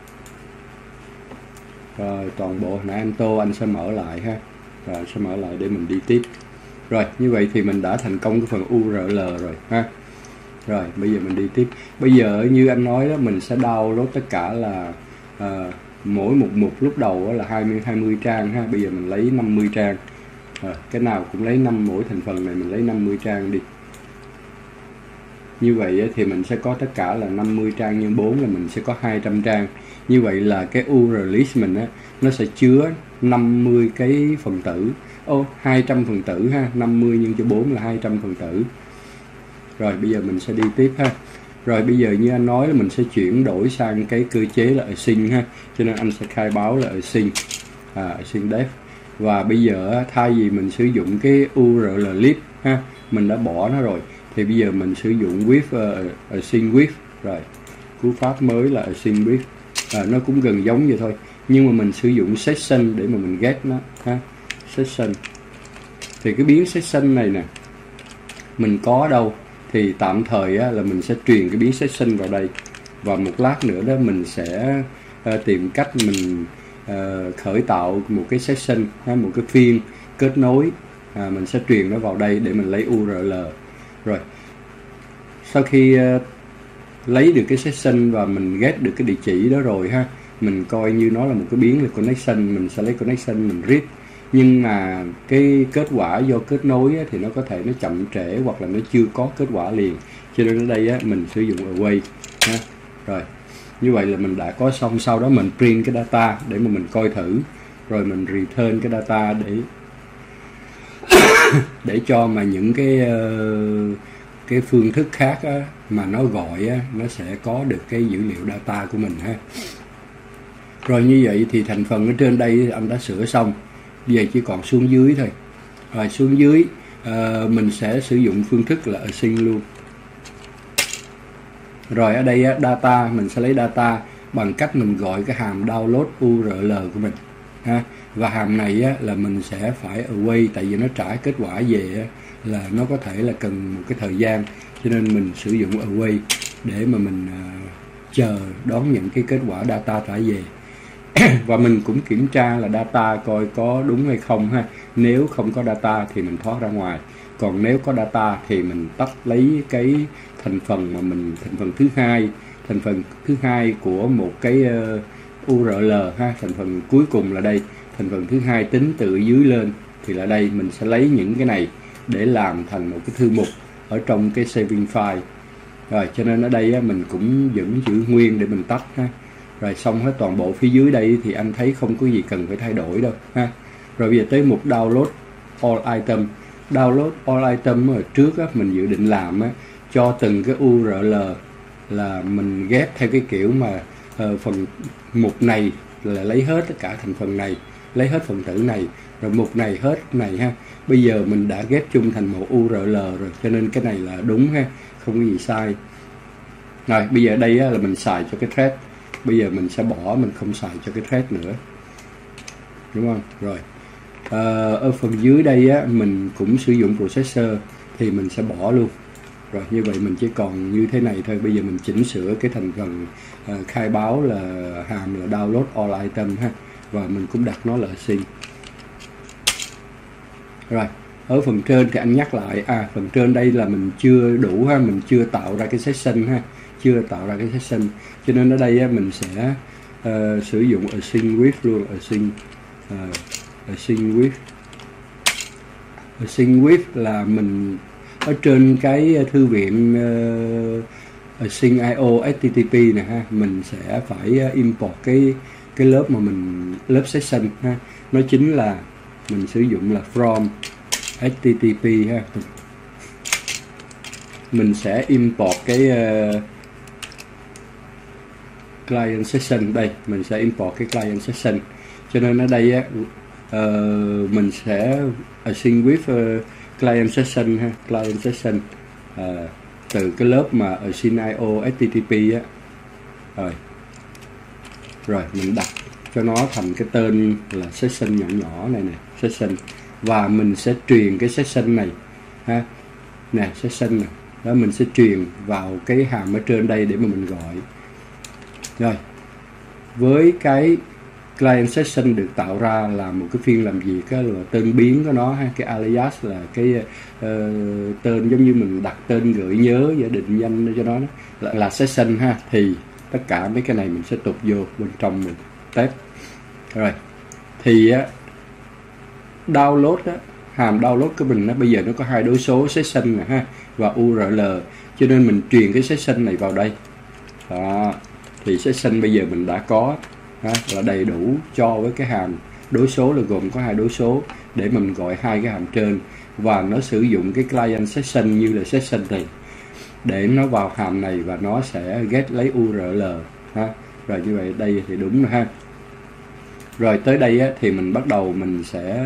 Rồi toàn bộ hồi nãy anh tô anh sẽ mở lại ha. Rồi anh sẽ mở lại để mình đi tiếp. Rồi như vậy thì mình đã thành công cái phần URL rồi ha. Rồi bây giờ mình đi tiếp. Bây giờ như anh nói đó, mình sẽ download tất cả là mỗi một mục lúc đầu là 20 trang ha. Bây giờ mình lấy 50 trang. Cái nào cũng lấy mỗi thành phần này mình lấy 50 trang đi. Như vậy thì mình sẽ có tất cả là 50 trang nhân 4 là mình sẽ có 200 trang. Như vậy là cái URL list mình á, nó sẽ chứa 50 cái phần tử. 200 phần tử ha, 50 nhân cho 4 là 200 phần tử. Rồi bây giờ mình sẽ đi tiếp ha. Rồi bây giờ như anh nói là mình sẽ chuyển đổi sang cái cơ chế là async ha. Cho nên anh sẽ khai báo là async, async def. Và bây giờ thay vì mình sử dụng cái URL list ha, mình đã bỏ nó rồi. Thì bây giờ mình sử dụng with async with. Rồi cú pháp mới là async with. Nó cũng gần giống vậy thôi, nhưng mà mình sử dụng session để mà mình get nó ha. Session thì cái biến session này nè mình có đâu thì tạm thời á, là mình sẽ truyền cái biến session vào đây, và một lát nữa đó mình sẽ tìm cách mình khởi tạo một cái session ha, một cái phiên kết nối, mình sẽ truyền nó vào đây để mình lấy URL. Rồi sau khi lấy được cái session và mình get được cái địa chỉ đó rồi ha, mình coi như nó là một cái biến là connection, mình sẽ lấy connection mình read. Nhưng mà cái kết quả do kết nối á, thì nó có thể nó chậm trễ hoặc là nó chưa có kết quả liền, cho nên ở đây á, mình sử dụng await ha. Rồi như vậy là mình đã có xong. Sau đó mình print cái data để mà mình coi thử, rồi mình return cái data để cho mà những cái phương thức khác á, mà nó gọi á, nó sẽ có được cái dữ liệu data của mình ha. Rồi như vậy thì thành phần ở trên đây anh đã sửa xong, bây giờ chỉ còn xuống dưới thôi. Rồi xuống dưới mình sẽ sử dụng phương thức là async luôn. Rồi ở đây á, data mình sẽ lấy data bằng cách mình gọi cái hàm download URL của mình ha. Và hàm này á, là mình sẽ phải await, tại vì nó trả kết quả về á, là nó có thể là cần một cái thời gian, cho nên mình sử dụng await để mà mình chờ đón nhận cái kết quả data trả về. Và mình cũng kiểm tra là data coi có đúng hay không ha. Nếu không có data thì mình thoát ra ngoài, còn nếu có data thì mình tắt lấy cái thành phần mà thành phần thứ hai của một cái URL ha. Thành phần cuối cùng là đây, thành phần thứ hai tính từ dưới lên thì là đây, mình sẽ lấy những cái này để làm thành một cái thư mục ở trong cái saving file. Rồi cho nên ở đây á, mình cũng vẫn giữ nguyên để mình tắt ha. Rồi xong hết toàn bộ phía dưới đây thì anh thấy không có gì cần phải thay đổi đâu ha. Rồi bây giờ tới mục download all item. Download all item ở trước á, mình dự định làm á, cho từng cái URL là mình ghép theo cái kiểu mà phần mục này là lấy hết tất cả thành phần này, lấy hết phần tử này, rồi mục này hết này ha. Bây giờ mình đã ghép chung thành một URL rồi, cho nên cái này là đúng ha, không có gì sai. Rồi bây giờ đây á, là mình xài cho cái thread. Bây giờ mình sẽ bỏ, mình không xài cho cái thread nữa, đúng không? Rồi ở phần dưới đây á, mình cũng sử dụng processor thì mình sẽ bỏ luôn. Rồi như vậy mình chỉ còn như thế này thôi. Bây giờ mình chỉnh sửa cái thành phần khai báo là hàm là download all item ha, và mình cũng đặt nó là async. Rồi ở phần trên thì anh nhắc lại, phần trên đây là mình chưa đủ ha, mình chưa tạo ra cái session ha, chưa tạo ra cái session, cho nên ở đây á, mình sẽ sử dụng async with luôn. Async with là mình ở trên cái thư viện async.io http này ha, mình sẽ phải import cái lớp mà lớp session ha, nó chính là mình sử dụng là from http ha. Mình sẽ import cái client session đây, mình sẽ import cái client session, cho nên ở đây á, mình sẽ async with client session ha, client session từ cái lớp mà async.io http á. Rồi mình đặt cho nó thành cái tên là session nhỏ nhỏ này nè, session, và mình sẽ truyền cái session này ha, nè session này đó, mình sẽ truyền vào cái hàm ở trên đây để mà mình gọi. Rồi, với cái client session được tạo ra là một cái phiên làm việc là tên biến của nó ha, cái alias là cái tên giống như mình đặt tên gợi nhớ và định danh cho nó là session ha, thì tất cả mấy cái này mình sẽ tục vô bên trong mình test. Rồi thì download hàm download của mình bây giờ nó có hai đối số session nè ha và URL, cho nên mình truyền cái session này vào đây. Đó, thì session bây giờ mình đã có là đầy đủ cho với cái hàm đối số là gồm có hai đối số để mình gọi hai cái hàm trên, và nó sử dụng cái client session như là session này để nó vào hàm này và nó sẽ get lấy URL ha. Rồi như vậy đây thì đúng rồi ha. Rồi tới đây thì mình bắt đầu mình sẽ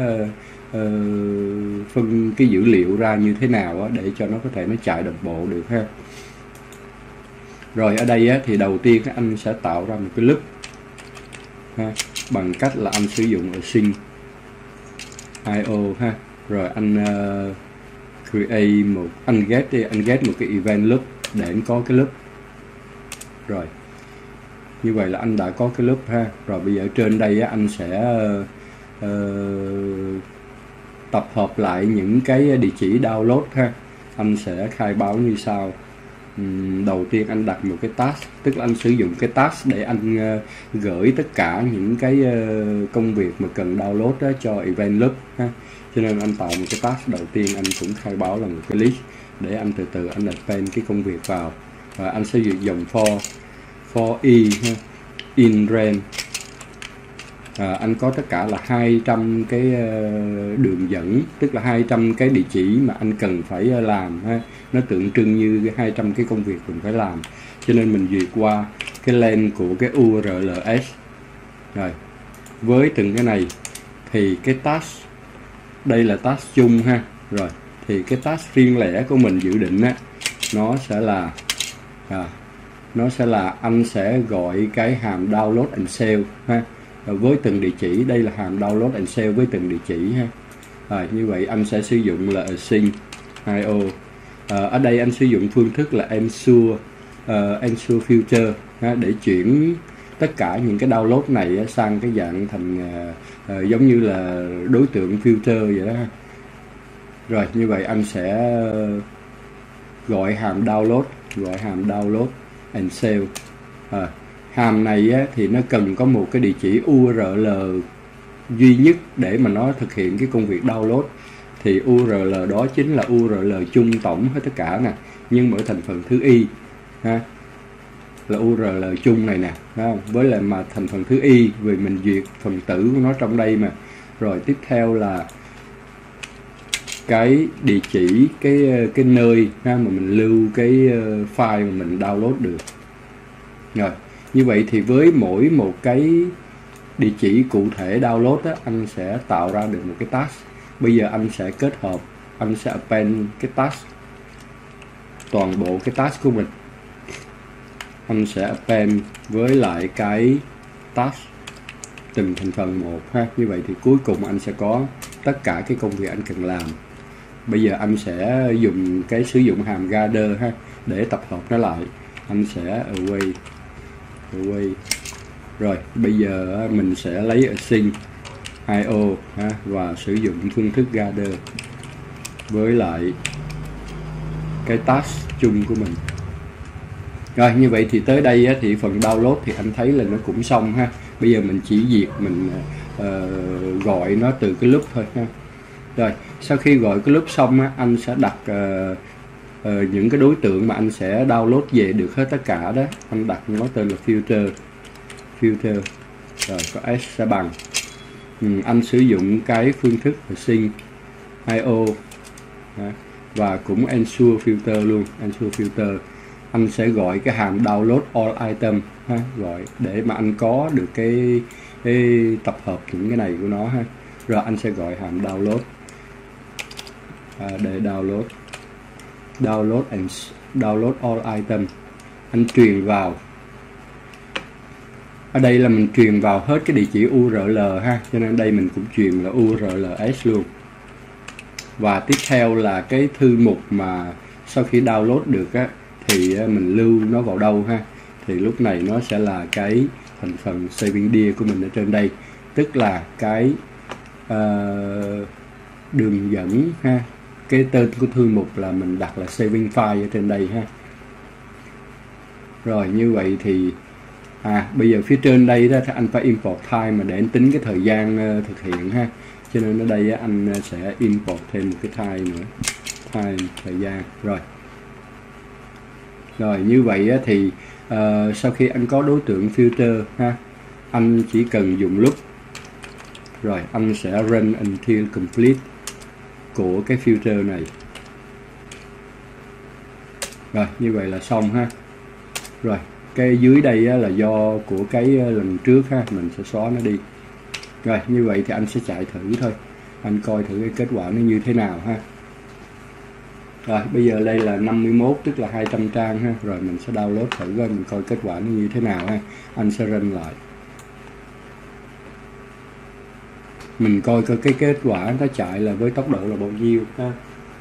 phân cái dữ liệu ra như thế nào để cho nó có thể nó chạy đồng bộ được ha. Rồi ở đây thì đầu tiên anh sẽ tạo ra một cái loop ha, bằng cách là anh sử dụng async IO ha. Rồi anh create anh get một cái event loop để anh có cái loop. Rồi như vậy là anh đã có cái loop ha. Rồi bây giờ trên đây anh sẽ tập hợp lại những cái địa chỉ download ha. Anh sẽ khai báo như sau. Đầu tiên anh đặt một cái task, tức là anh sử dụng cái task để anh gửi tất cả những cái công việc mà cần download đó cho event loop ha. Cho nên anh tạo một cái task đầu tiên, anh cũng khai báo là một cái list để anh từ từ anh append cái công việc vào. Và anh sẽ sử dụng for e ha, in range. Anh có tất cả là 200 cái đường dẫn, tức là 200 cái địa chỉ mà anh cần phải làm ha. Nó tượng trưng như 200 cái công việc mình phải làm, cho nên mình duyệt qua cái length của cái URLs. Rồi với từng cái này thì cái task đây là task chung ha. Rồi thì cái task riêng lẻ của mình dự định nó sẽ là anh sẽ gọi cái hàm download and save ha. Với từng địa chỉ, đây là hàm download and save với từng địa chỉ ha. Rồi như vậy anh sẽ sử dụng là async IO. Ở đây anh sử dụng phương thức là ensure filter ha, để chuyển tất cả những cái download này sang cái dạng thành giống như là đối tượng filter vậy đó ha. Rồi như vậy anh sẽ gọi hàm download and save. Hàm này thì nó cần có một cái địa chỉ URL duy nhất để mà nó thực hiện cái công việc download, thì URL đó chính là URL chung tổng hết tất cả nè, nhưng mà ở thành phần thứ y ha, là URL chung này nè, với lại mà thành phần thứ y vì mình duyệt phần tử của nó trong đây mà. Rồi tiếp theo là cái địa chỉ cái nơi ha, mà mình lưu cái file mà mình download được. Rồi như vậy thì với mỗi một cái địa chỉ cụ thể download anh sẽ tạo ra được một cái task. Bây giờ anh sẽ kết hợp, anh sẽ append cái task, toàn bộ cái task của mình anh sẽ append với lại cái task từng thành phần một ha. Như vậy thì cuối cùng anh sẽ có tất cả cái công việc anh cần làm. Bây giờ anh sẽ sử dụng hàm gather ha để tập hợp nó lại. Anh sẽ away. Rồi bây giờ mình sẽ lấy async IO ha, và sử dụng phương thức gather với lại cái task chung của mình. Rồi như vậy thì tới đây thì phần download thì anh thấy là nó cũng xong ha. Bây giờ mình chỉ việc mình gọi nó từ cái loop thôi ha. Rồi sau khi gọi cái loop xong anh sẽ đặt những cái đối tượng mà anh sẽ download về được hết tất cả đó. Anh đặt nó tên là filter. Rồi có s sẽ bằng anh sử dụng cái phương thức async IO và cũng ensure filter luôn. Anh sẽ gọi cái hàm download all item ha, gọi để mà anh có được cái tập hợp những cái này của nó ha. Rồi anh sẽ gọi hàm download để download all item. Anh truyền vào, ở đây là mình truyền vào hết cái địa chỉ URL ha, cho nên đây mình cũng truyền là URLs luôn. Và tiếp theo là cái thư mục mà sau khi download được thì mình lưu nó vào đâu ha. thì lúc này nó sẽ là cái thành phần saving dia của mình ở trên đây, tức là cái đường dẫn ha. Cái tên của thư mục là mình đặt là saving file ở trên đây ha. Rồi như vậy thì bây giờ phía trên đây đó anh phải import time mà để anh tính cái thời gian thực hiện ha. Cho nên ở đây anh sẽ import thêm một cái time nữa, time thời gian. Rồi như vậy thì sau khi anh có đối tượng filter ha, anh chỉ cần dùng loop, rồi anh sẽ run until complete của cái filter này. Rồi như vậy là xong ha. Rồi cái dưới đây là do của cái lần trước ha, mình sẽ xóa nó đi. Rồi như vậy thì anh sẽ chạy thử thôi, anh coi thử cái kết quả nó như thế nào ha. Rồi bây giờ đây là 51, tức là 200 trang ha. Rồi mình sẽ download thử coi mình coi kết quả nó như thế nào ha. Anh sẽ run lại, mình coi cái kết quả nó chạy là với tốc độ là bao nhiêu ha.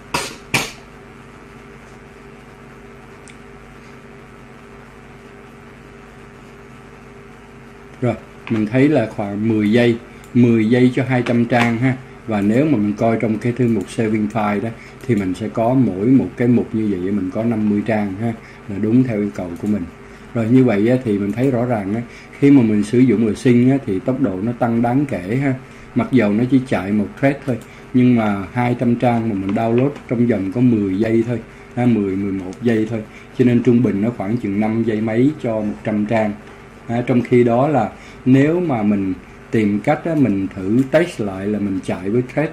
Rồi mình thấy là khoảng 10 giây cho 200 trang ha. Và nếu mà mình coi trong cái thư mục saving file đó thì mình sẽ có mỗi một cái mục như vậy mình có 50 trang ha, là đúng theo yêu cầu của mình. Rồi như vậy thì mình thấy rõ ràng khi mà mình sử dụng async thì tốc độ nó tăng đáng kể ha. Mặc dầu nó chỉ chạy một thread thôi, nhưng mà 200 trang mà mình download trong vòng có 10 giây thôi, 11 giây thôi. Cho nên trung bình nó khoảng chừng 5 giây mấy cho 100 trang. Trong khi đó là nếu mà mình tìm cách mình thử test lại là mình chạy với thread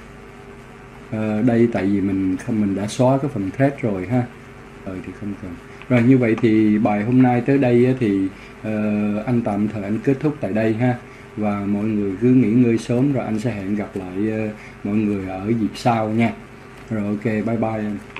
đây tại vì mình đã xóa cái phần thread rồi ha. Thì không cần. Rồi như vậy thì bài hôm nay tới đây thì anh tạm thời anh kết thúc tại đây ha. Và mọi người cứ nghỉ ngơi sớm, rồi anh sẽ hẹn gặp lại mọi người ở dịp sau nha. Rồi ok, bye bye anh.